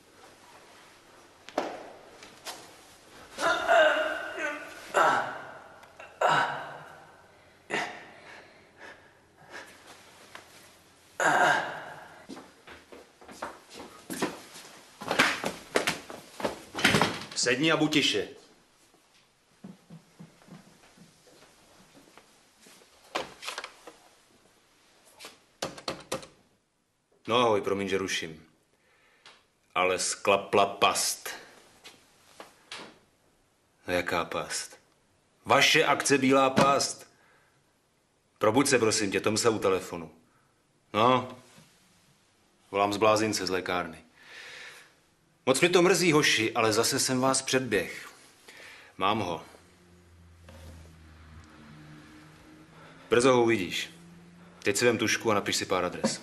Speaker 6: Sedni a buď tiše. No ahoj, promiň, že ruším. Ale sklapla past. No jaká past? Vaše akce Bílá past. Probuď se, prosím tě, Tom se u telefonu. No, volám z blázince z lékárny. Moc mě to mrzí, hoši, ale zase jsem vás předběh. Mám ho. Brzo ho uvidíš. Teď si vem tušku a napiš si pár adres.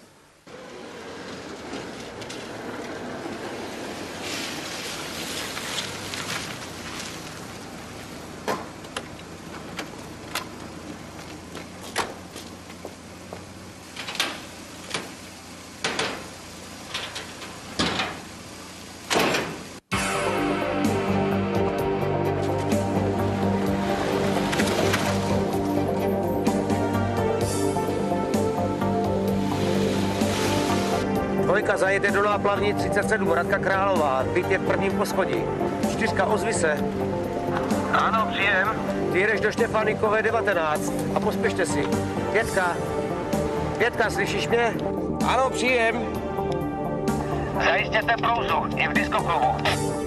Speaker 2: Dvojka zajede do náplavní 37, Radka Králová, byt je v prvním poschodí. 4, ozvi se. Ano, příjem. Ty jedeš do Štefánikové 19 a pospěšte si. 5, slyšíš mě? Ano, příjem. Zajistěte prouzu, i v diskoklubu.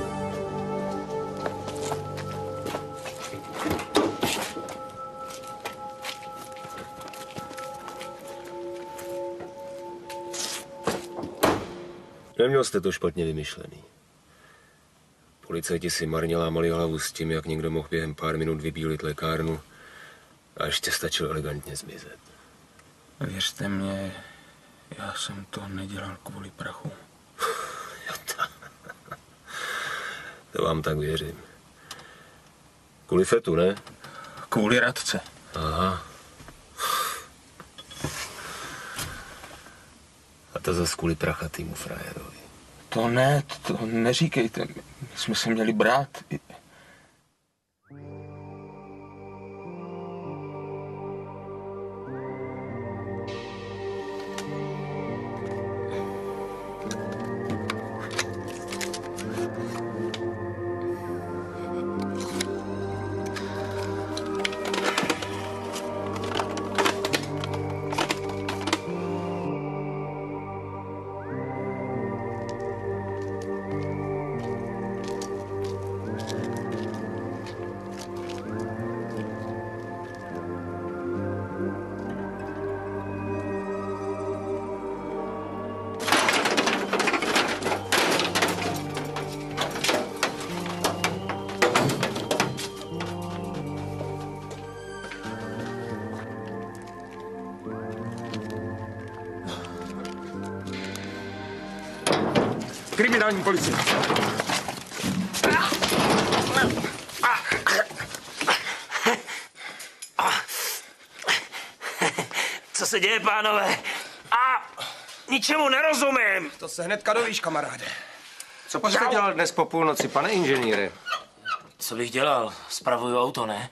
Speaker 6: Neměl jste to špatně vymyšlený. Policajti si marně lámali hlavu s tím, jak někdo mohl během pár minut vybílit lékárnu a ještě stačil elegantně zmizet.
Speaker 5: Věřte mě, já jsem to nedělal kvůli prachu.
Speaker 6: To vám tak věřím. Kvůli fetu, ne?
Speaker 5: Kvůli Radce.
Speaker 6: Aha. A to zase kvůli prachatýmu frajerovi.
Speaker 5: To ne, to neříkejte. My jsme se měli brát. Kriminální policie.
Speaker 16: Co se děje, pánové? Ničemu nerozumím.
Speaker 4: To se hnedka dovíš, kamaráde.
Speaker 2: Co jste dělal dnes po půlnoci, pane inženýre?
Speaker 16: Co bych dělal? Spravuju auto, ne?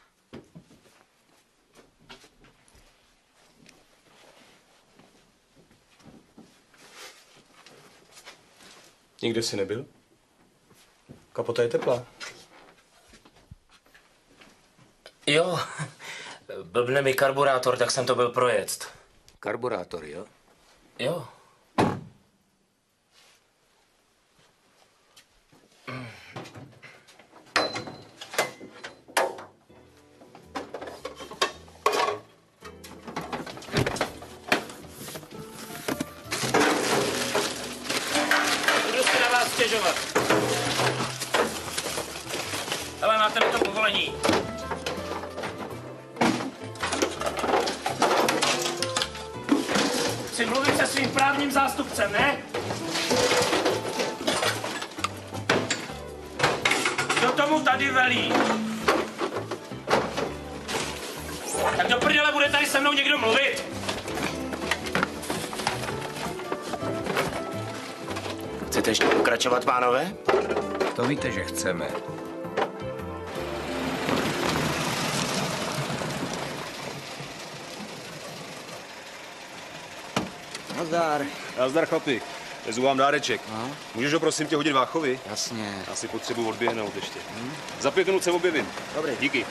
Speaker 4: Nikde jsi nebyl? Kapota je teplá.
Speaker 16: Jo, blbne mi karburátor, tak jsem to byl projet.
Speaker 2: Karburátor, jo?
Speaker 16: Jo. Budu si na vás stěžovat. Ale máte na to povolení. Chci mluvit se svým právním zástupcem, ne? Kdo tomu tady velí? Tak do prdele bude tady se mnou někdo mluvit? Chcete ještě pokračovat, pánové?
Speaker 2: To víte, že chceme.
Speaker 6: Nazdar. Nazdar, chlapi. Vezu vám dáreček. No? Můžeš ho prosím tě hodit Váchovi?
Speaker 22: Jasně.
Speaker 6: Asi potřebuji odběhnout ještě. Za 5 minut se objevím.
Speaker 22: Dobrý.
Speaker 6: Díky.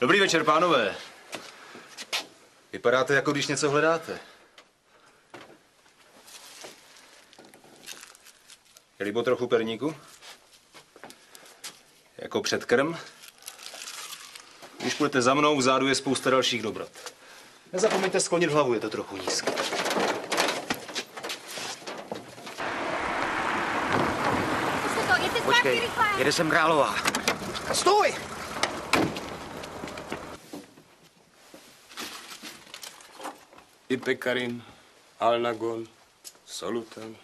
Speaker 6: Dobrý večer, pánové. Vypadáte, jako když něco hledáte. Je líbo trochu perníku? Jako předkrm? Když půjdete za mnou, vzadu je spousta dalších dobrot. Nezapomeňte sklonit hlavu, je to trochu nízké.
Speaker 2: Počkej, jede sem Králová. Stůj!
Speaker 4: I Pekarin, Alnagon, Solutan.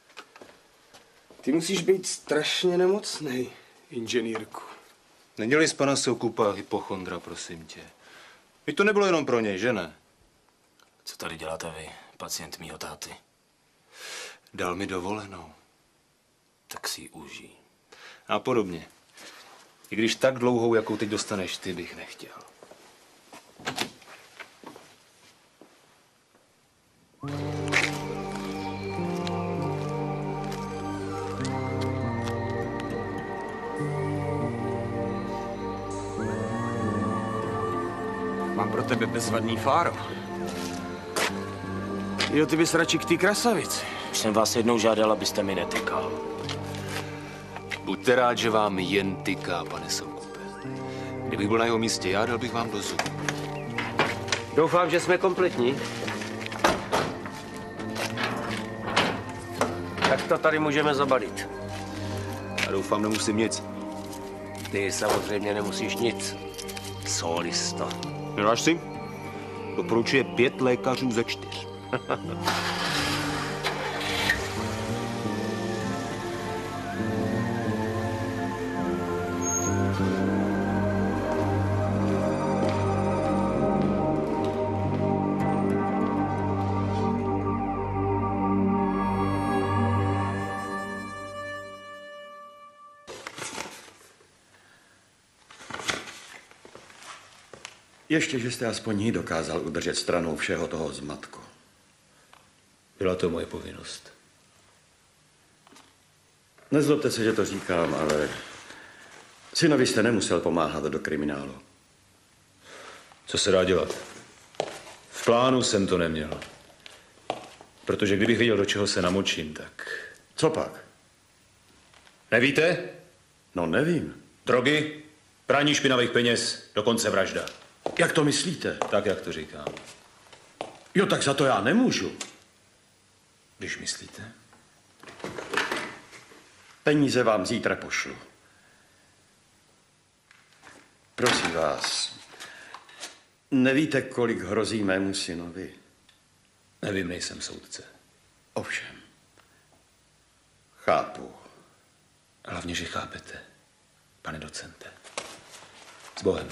Speaker 4: Ty musíš být strašně nemocnej, inženýrku.
Speaker 6: Nedělej z pana Soukupa hypochondra, prosím tě. Teď to nebylo jenom pro něj, že ne?
Speaker 16: Co tady děláte vy, pacient mýho táty?
Speaker 6: Dal mi dovolenou.
Speaker 16: Tak si ji užij.
Speaker 6: A podobně. I když tak dlouhou, jakou teď dostaneš ty, bych nechtěl.
Speaker 4: Mám pro tebe bezvadný fáro. Jo, ty bys radši k té krasavici.
Speaker 16: Už jsem vás jednou žádal, abyste mi netykal.
Speaker 6: Buďte rád, že vám jen tyká, pane Soukupe. Kdybych byl na jeho místě, já dal bych vám do zubu.
Speaker 2: Doufám, že jsme kompletní. Tak to tady můžeme zabalit.
Speaker 6: Já doufám, nemusím nic.
Speaker 2: Ty samozřejmě nemusíš nic. Solisto.
Speaker 6: Nedáš si? Doporučuje 5 lékařů ze 4.
Speaker 15: Ještě, že jste aspoň jí dokázal udržet stranou všeho toho zmatku.
Speaker 6: Byla to moje povinnost.
Speaker 15: Nezlobte se, že to říkám, ale synovi jste nemusel pomáhat do kriminálu.
Speaker 6: Co se dá dělat? V plánu jsem to neměl. Protože kdybych věděl, do čeho se namočím, tak...
Speaker 15: Co pak?
Speaker 6: Nevíte?
Speaker 15: No, nevím.
Speaker 6: Drogy, prání špinavých peněz, dokonce vražda.
Speaker 15: Jak to myslíte?
Speaker 6: Tak, jak to říkám.
Speaker 15: Jo, tak za to já nemůžu.
Speaker 6: Když myslíte?
Speaker 15: Peníze vám zítra pošlu. Prosím vás, nevíte, kolik hrozí mému synovi?
Speaker 6: Nevím, nejsem soudce.
Speaker 15: Ovšem. Chápu.
Speaker 6: Hlavně, že chápete, pane docente. S Bohem.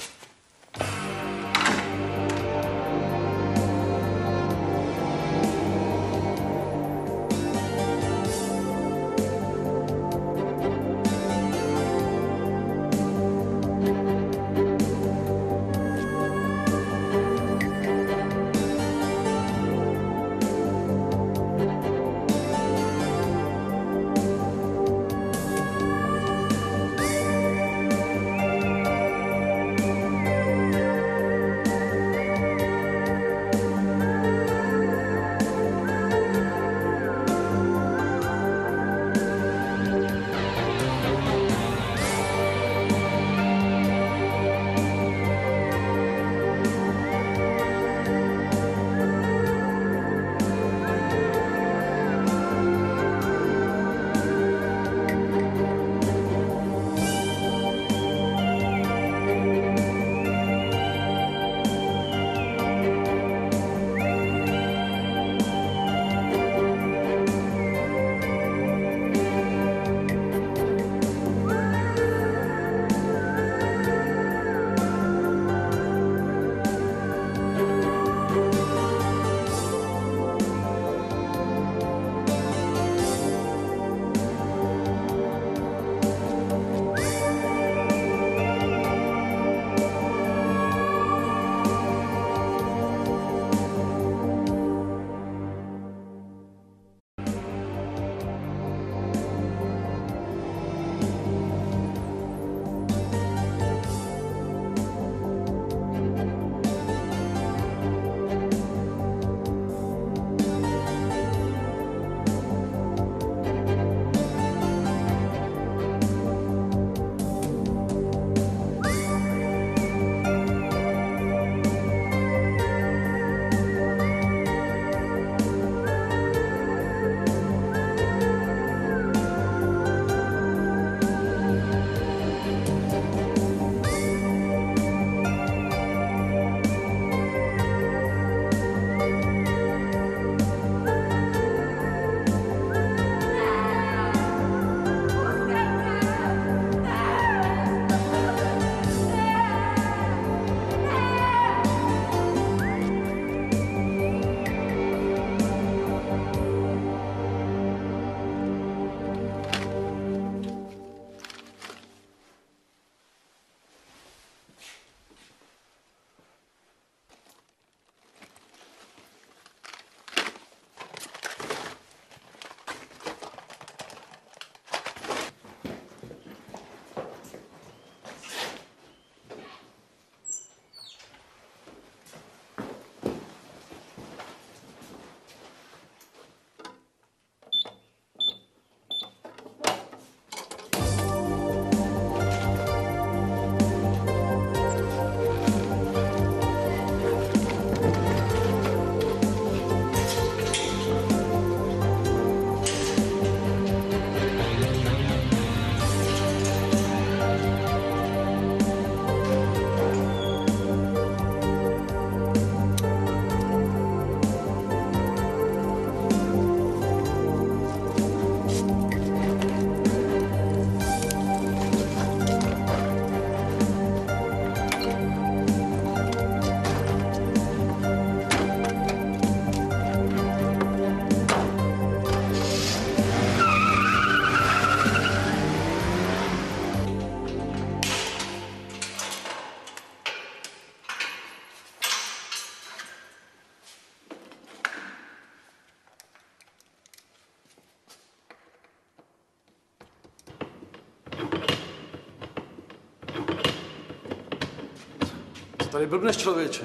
Speaker 7: Tady blbneš, člověče.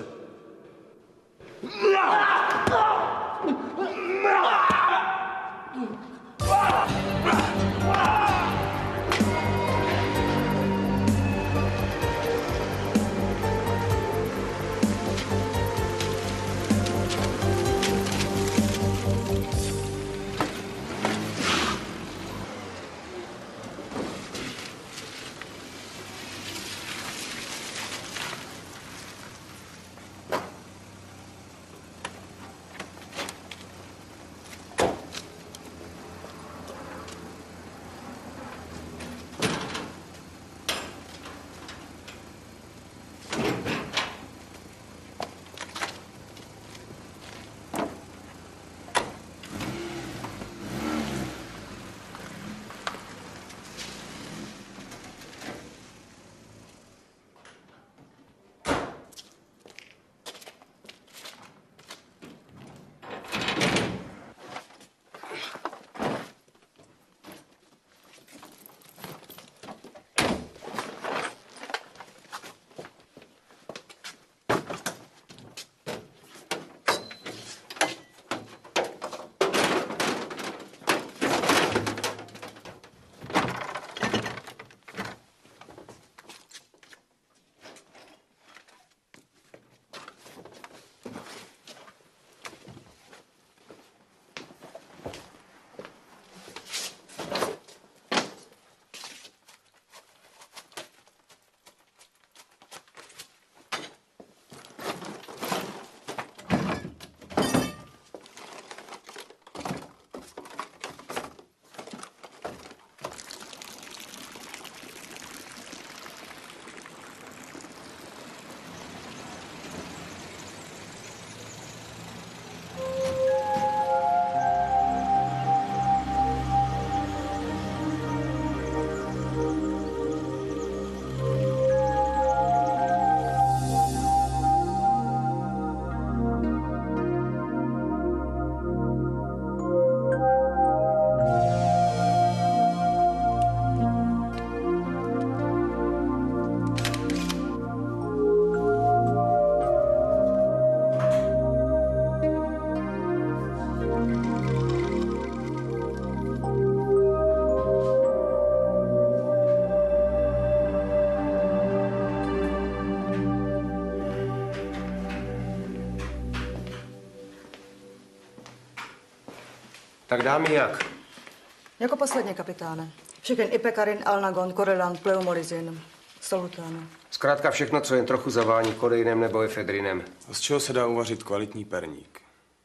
Speaker 2: Tak dámy jak?
Speaker 3: Jako posledně, kapitáne. Všechen ipekarin, alnagon, korelant, pleumolizin, solután.
Speaker 2: Zkrátka všechno, co jen trochu zavání kodeinem nebo efedrinem.
Speaker 5: A z čeho se dá uvařit kvalitní perník?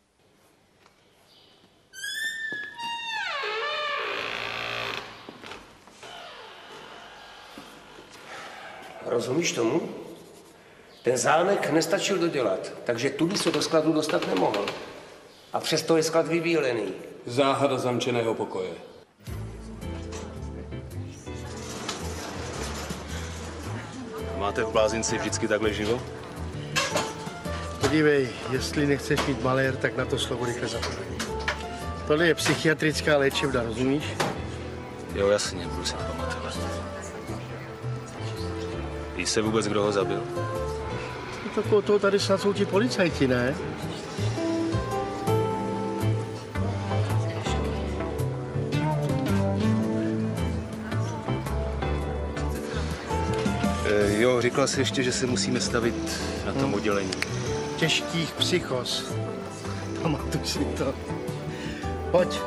Speaker 2: Rozumíš tomu? Ten zámek nestačil dodělat, takže tudy se do skladu dostat nemohl. A přesto je sklad vybílený.
Speaker 5: Záhada zamčeného pokoje.
Speaker 6: Máte v blázinci vždycky takhle živo?
Speaker 7: Podívej, jestli nechceš mít malér, tak na to slovo rychle zapomeň. Tohle je psychiatrická léčebna, rozumíš?
Speaker 6: Jo, jasně, budu si pamatovat. Víš se vůbec, kdo ho zabil?
Speaker 7: No tak o toho tady snad jsou ti policajti, ne?
Speaker 6: Jo, říkala jsi ještě, že se musíme stavit na tom oddělení.
Speaker 7: Těžkých psychos. Pamatuj si to. Pojď.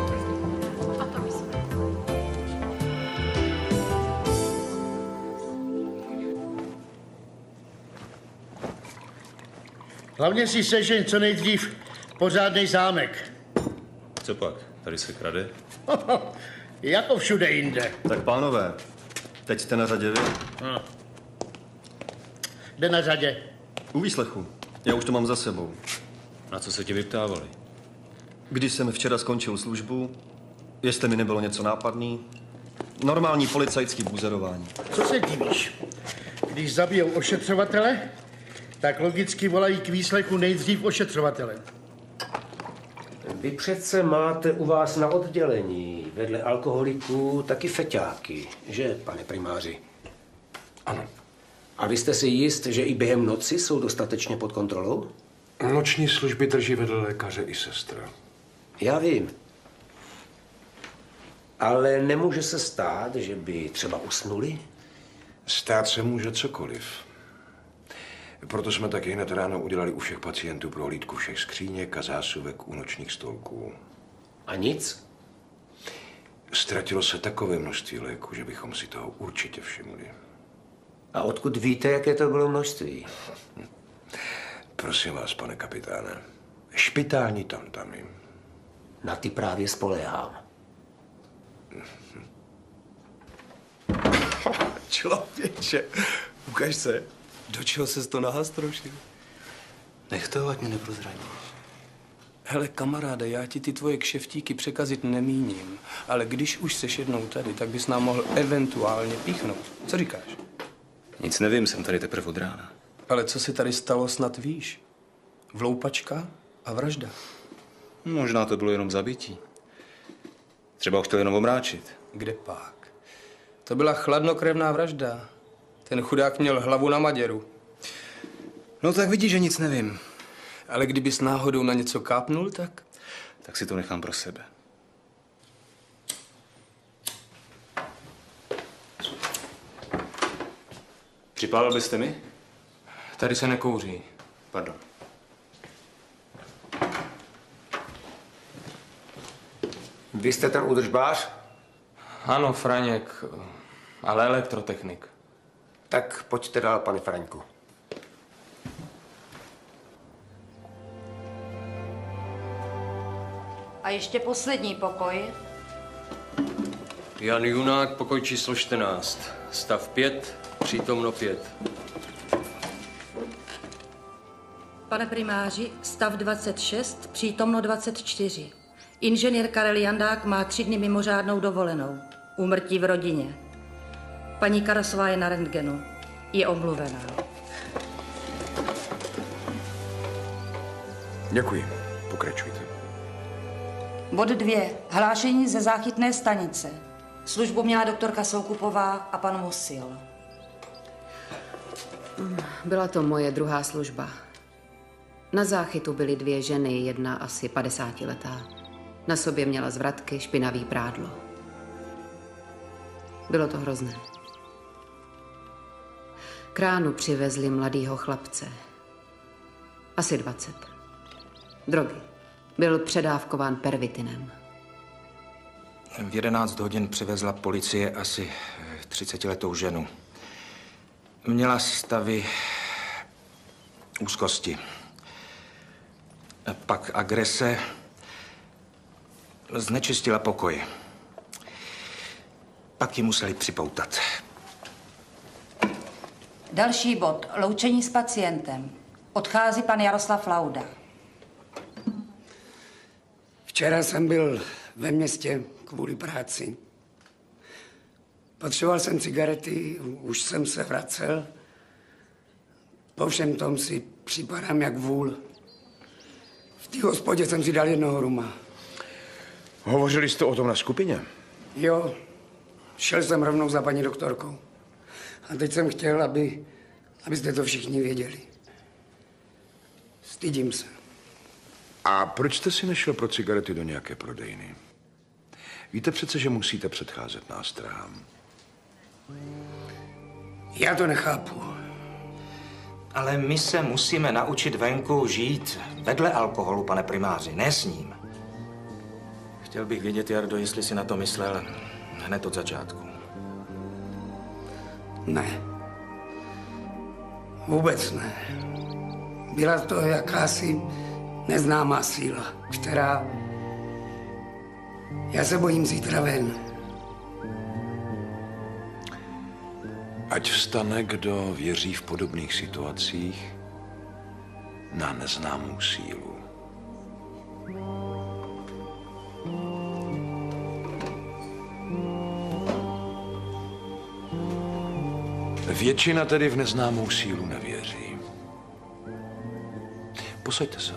Speaker 7: Hlavně si sežeň co nejdřív pořádnej zámek.
Speaker 6: Co pak? Tady se krade?
Speaker 7: Jako všude jinde.
Speaker 8: Tak pánové, teď jste na řadě vy?
Speaker 7: No. Jde na řadě.
Speaker 8: U výslechu. Já už to mám za sebou.
Speaker 6: Na co se tě vyptávali?
Speaker 8: Když jsem včera skončil službu, jestli mi nebylo něco nápadný, normální policajtský buzerování.
Speaker 7: Co se divíš? Když zabijou ošetřovatele, tak logicky volají k výslechu nejdřív ošetřovatele.
Speaker 2: Vy přece máte u vás na oddělení vedle alkoholiků taky feťáky, že, pane primáři?
Speaker 1: Ano.
Speaker 10: A vy jste si jist, že i během noci jsou dostatečně pod kontrolou?
Speaker 1: Noční služby drží vedle lékaře i sestra.
Speaker 10: Já vím. Ale nemůže se stát, že by třeba usnuli?
Speaker 1: Stát se může cokoliv. Proto jsme taky hned ráno udělali u všech pacientů prohlídku všech skříněk a zásuvek u nočních stolků.
Speaker 10: A nic?
Speaker 1: Ztratilo se takové množství léku, že bychom si toho určitě všimli.
Speaker 10: A odkud víte, jaké to bylo množství?
Speaker 1: Prosím vás, pane kapitáne, špitální tamtamy.
Speaker 10: Na ty právě spoléhám.
Speaker 4: Člověče, ukaž se, do čeho ses to nahastrošil?
Speaker 6: Nech to, ať mě neprozradíš.
Speaker 4: Hele, kamaráde, já ti ty tvoje kšeftíky překazit nemíním, ale když už seš jednou tady, tak bys nám mohl eventuálně píchnout. Co říkáš?
Speaker 6: Nic nevím, jsem tady teprve od rána.
Speaker 4: Ale co se tady stalo, snad víš. Vloupačka a vražda.
Speaker 6: Možná to bylo jenom zabití. Třeba ho chtěl jenom omráčit.
Speaker 4: Kde pak? To byla chladnokrevná vražda. Ten chudák měl hlavu na maděru.
Speaker 6: No tak vidíš, že nic nevím.
Speaker 4: Ale kdybys náhodou na něco kápnul, tak?
Speaker 6: Tak si to nechám pro sebe. Připálil byste mi?
Speaker 5: Tady se nekouří.
Speaker 6: Pardon.
Speaker 10: Vy jste ten údržbář?
Speaker 5: Ano, Franěk, ale elektrotechnik.
Speaker 10: Tak pojďte dál, pane Fraňku.
Speaker 9: A ještě poslední pokoj.
Speaker 13: Jan Junák, pokoj číslo 14. Stav 5, přítomno 5.
Speaker 9: Pane primáři, stav 26, přítomno 24. Inženýr Karel Jandák má 3 dny mimořádnou dovolenou. Úmrtí v rodině. Paní Karasová je na rentgenu. Je omluvená.
Speaker 1: Děkuji. Pokračujte.
Speaker 9: Bod 2. Hlášení ze záchytné stanice. Službu měla doktorka Soukupová a pan Musil.
Speaker 11: Byla to moje druhá služba. Na záchytu byly 2 ženy, jedna asi 50letá. Na sobě měla zvratky, špinavý prádlo. Bylo to hrozné. K ránu přivezli mladýho chlapce. Asi 20. Drogy. Byl předávkován pervitinem.
Speaker 12: V 11 hodin přivezla policie asi 30letou ženu. Měla stavy úzkosti. Pak agrese. Znečistila pokoj. Pak ji museli připoutat.
Speaker 9: Další bod. Loučení s pacientem. Odchází pan Jaroslav Lauda.
Speaker 14: Včera jsem byl ve městě kvůli práci. Potřeboval jsem cigarety, už jsem se vracel. Po všem tom si připadám jak vůl. V té hospodě jsem si dal jednoho ruma.
Speaker 1: Hovořili jste o tom na skupině?
Speaker 14: Jo, šel jsem rovnou za paní doktorkou. A teď jsem chtěl, abyste to všichni věděli. Stydím se.
Speaker 1: A proč jste si nešel pro cigarety do nějaké prodejny? Víte přece, že musíte předcházet nástrahám.
Speaker 14: Já to nechápu.
Speaker 12: Ale my se musíme naučit venku žít vedle alkoholu, pane primáři, ne s ním. Chtěl bych vědět, Jardo, jestli si na to myslel hned od začátku.
Speaker 14: Ne. Vůbec ne. Byla to jakási neznámá síla, která... Já se bojím zítra ven.
Speaker 1: Ať vstane, kdo věří v podobných situacích na neznámou sílu. Většina tedy v neznámou sílu nevěří. Posaďte se.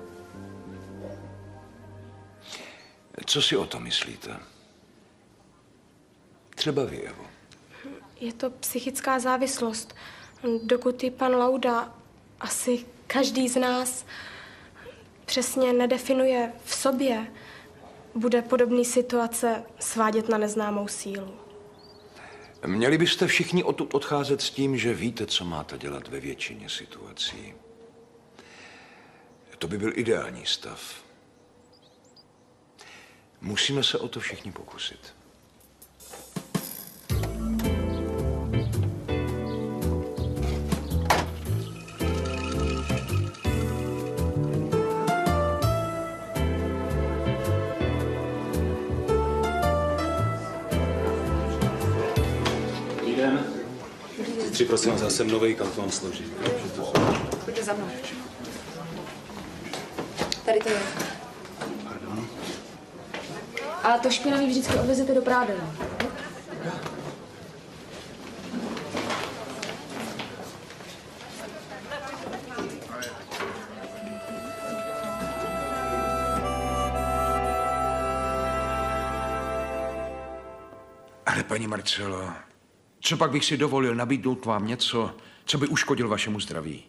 Speaker 1: Co si o tom myslíte? Třeba vy, Evo.
Speaker 24: Je to psychická závislost.
Speaker 17: Dokud ji pan Lauda, asi každý z nás, přesně nedefinuje v sobě, bude podobný situace svádět na neznámou sílu.
Speaker 1: Měli byste všichni odtud odcházet s tím, že víte, co máte dělat ve většině situací. To by byl ideální stav. Musíme se o to všichni pokusit.
Speaker 6: Tři, prosím vás, já jsem novej, kam to mám složit.
Speaker 11: Pojďte za mnou. Tady to je.
Speaker 6: Pardon.
Speaker 11: A to špinavý vždycky odvezete do prádelny.
Speaker 1: Ale paní Marcelo, co pak bych si dovolil nabídnout vám něco, co by uškodil vašemu zdraví?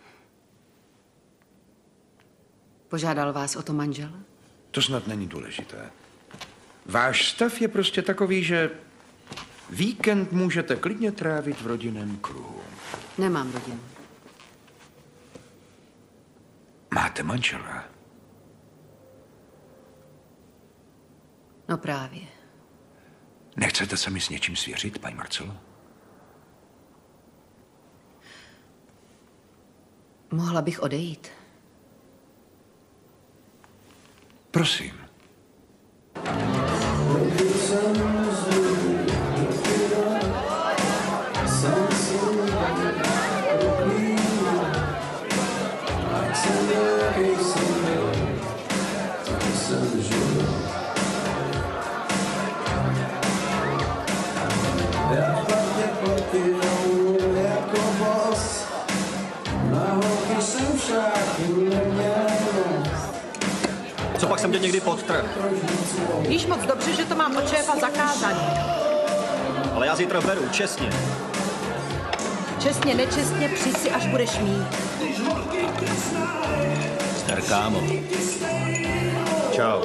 Speaker 11: Požádal vás o to manžel?
Speaker 1: To snad není důležité. Váš stav je prostě takový, že víkend můžete klidně trávit v rodinném kruhu.
Speaker 11: Nemám rodinu.
Speaker 1: Máte manžela?
Speaker 11: No právě.
Speaker 1: Nechcete se mi s něčím svěřit, paní Marcelo?
Speaker 11: Mohla bych odejít.
Speaker 1: Prosím.
Speaker 8: Co pak jsem tě někdy podtrhl?
Speaker 23: Víš moc dobře, že to mám od šéfa zakázaný.
Speaker 8: Ale já zítra beru, čestně.
Speaker 23: Čestně, nečestně, přijď si, až budeš mít.
Speaker 16: Zdar, kámo.
Speaker 8: Čau.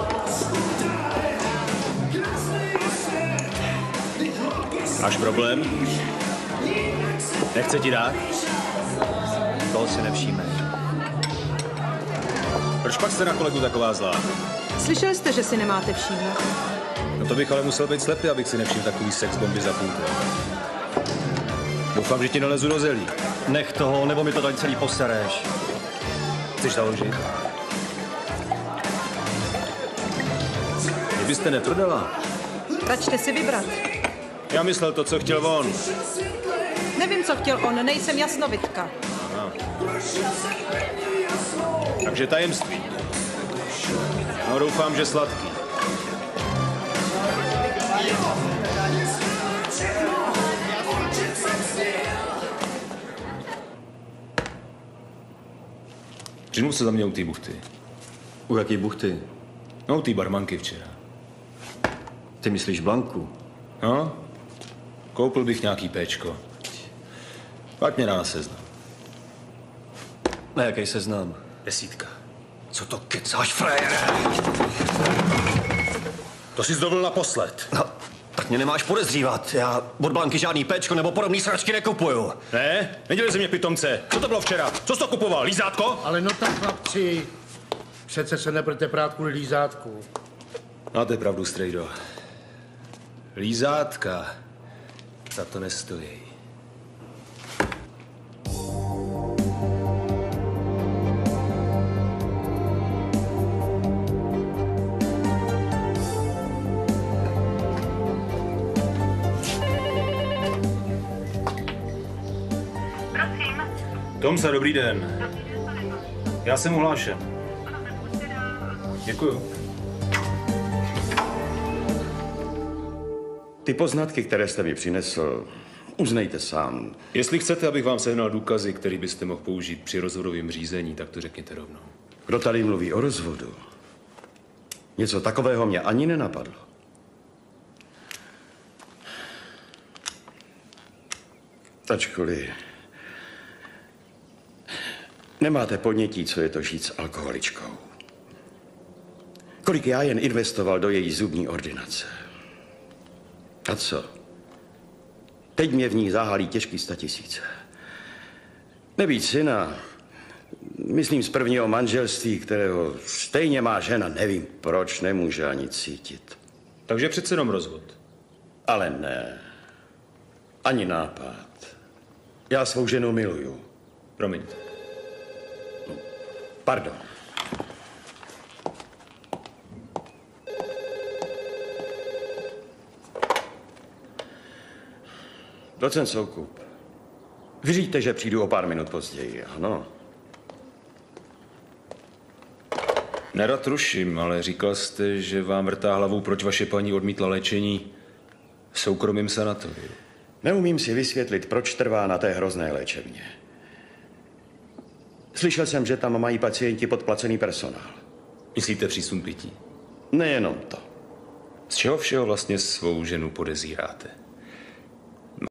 Speaker 16: Máš problém? Nechce ti dát?
Speaker 8: Toho si nevšímej.
Speaker 16: Proč pak jste na kolegu taková zlá?
Speaker 23: Slyšeli jste, že si nemáte všímat?
Speaker 16: No to bych ale musel být slepý, abych si nevšiml takový sex bomby za půlku. Doufám, že ti nalezu do zelí.
Speaker 8: Nech toho, nebo mi to tady celý posereš.
Speaker 16: Chceš založit? Kdybyste neprodala.
Speaker 23: Račte si vybrat.
Speaker 16: Já myslel to, co chtěl on.
Speaker 23: Nevím, co chtěl on, nejsem jasnovidka.
Speaker 16: Aha. Takže tajemství. No doufám, že sladký. Přinul se za mě u té buchty.
Speaker 8: U jaký buchty?
Speaker 16: No, u té barmanky včera.
Speaker 8: Ty myslíš Blanku?
Speaker 16: No, koupil bych nějaký péčko. Pak mě dá na seznam.
Speaker 8: Na jaký seznam?
Speaker 16: 10.
Speaker 8: Co to kecáš, frajere?
Speaker 16: To jsi zdovil naposled.
Speaker 8: No, tak mě nemáš podezřívat. Já od Blanky žádný péčko nebo podobný sračky nekupuju.
Speaker 16: Ne? Nedělej ze mě pitomce. Co to bylo včera? Co jsi to kupoval? Lízátko?
Speaker 7: Ale no tak, chlapci, přece se nebudete prát kvůli lízátku.
Speaker 16: Máte pravdu, strejdo. Lízátka za to nestojí. Tomsa, dobrý den. Já jsem uhlášen. Děkuju.
Speaker 15: Ty poznatky, které jste mi přinesl, uznejte sám.
Speaker 16: Jestli chcete, abych vám sehnal důkazy, které byste mohl použít při rozvodovém řízení, tak to řekněte rovnou.
Speaker 15: Kdo tady mluví o rozvodu? Něco takového mě ani nenapadlo. Ačkoliv Nemáte podnětí, co je to žít s alkoholičkou. Kolik já jen investoval do její zubní ordinace. A co? Teď mě v ní zahalí těžký 100 000. Nebýt syna, myslím z prvního manželství, kterého stejně má žena, nevím proč, nemůže ani cítit.
Speaker 6: Takže přece jenom rozvod.
Speaker 15: Ale ne. Ani nápad. Já svou ženu miluju.
Speaker 6: Promiňte.
Speaker 15: Pardon. Docent Soukup. Vyříďte, že přijdu o pár minut později, ano?
Speaker 6: Nerad ruším, ale říkal jste, že vám vrtá hlavou, proč vaše paní odmítla léčení v soukromém sanatoriu.
Speaker 15: Neumím si vysvětlit, proč trvá na té hrozné léčebně. Slyšel jsem, že tam mají pacienti podplacený personál.
Speaker 6: Myslíte přísun pití?
Speaker 15: Nejenom to.
Speaker 6: Z čeho všeho vlastně svou ženu podezíráte?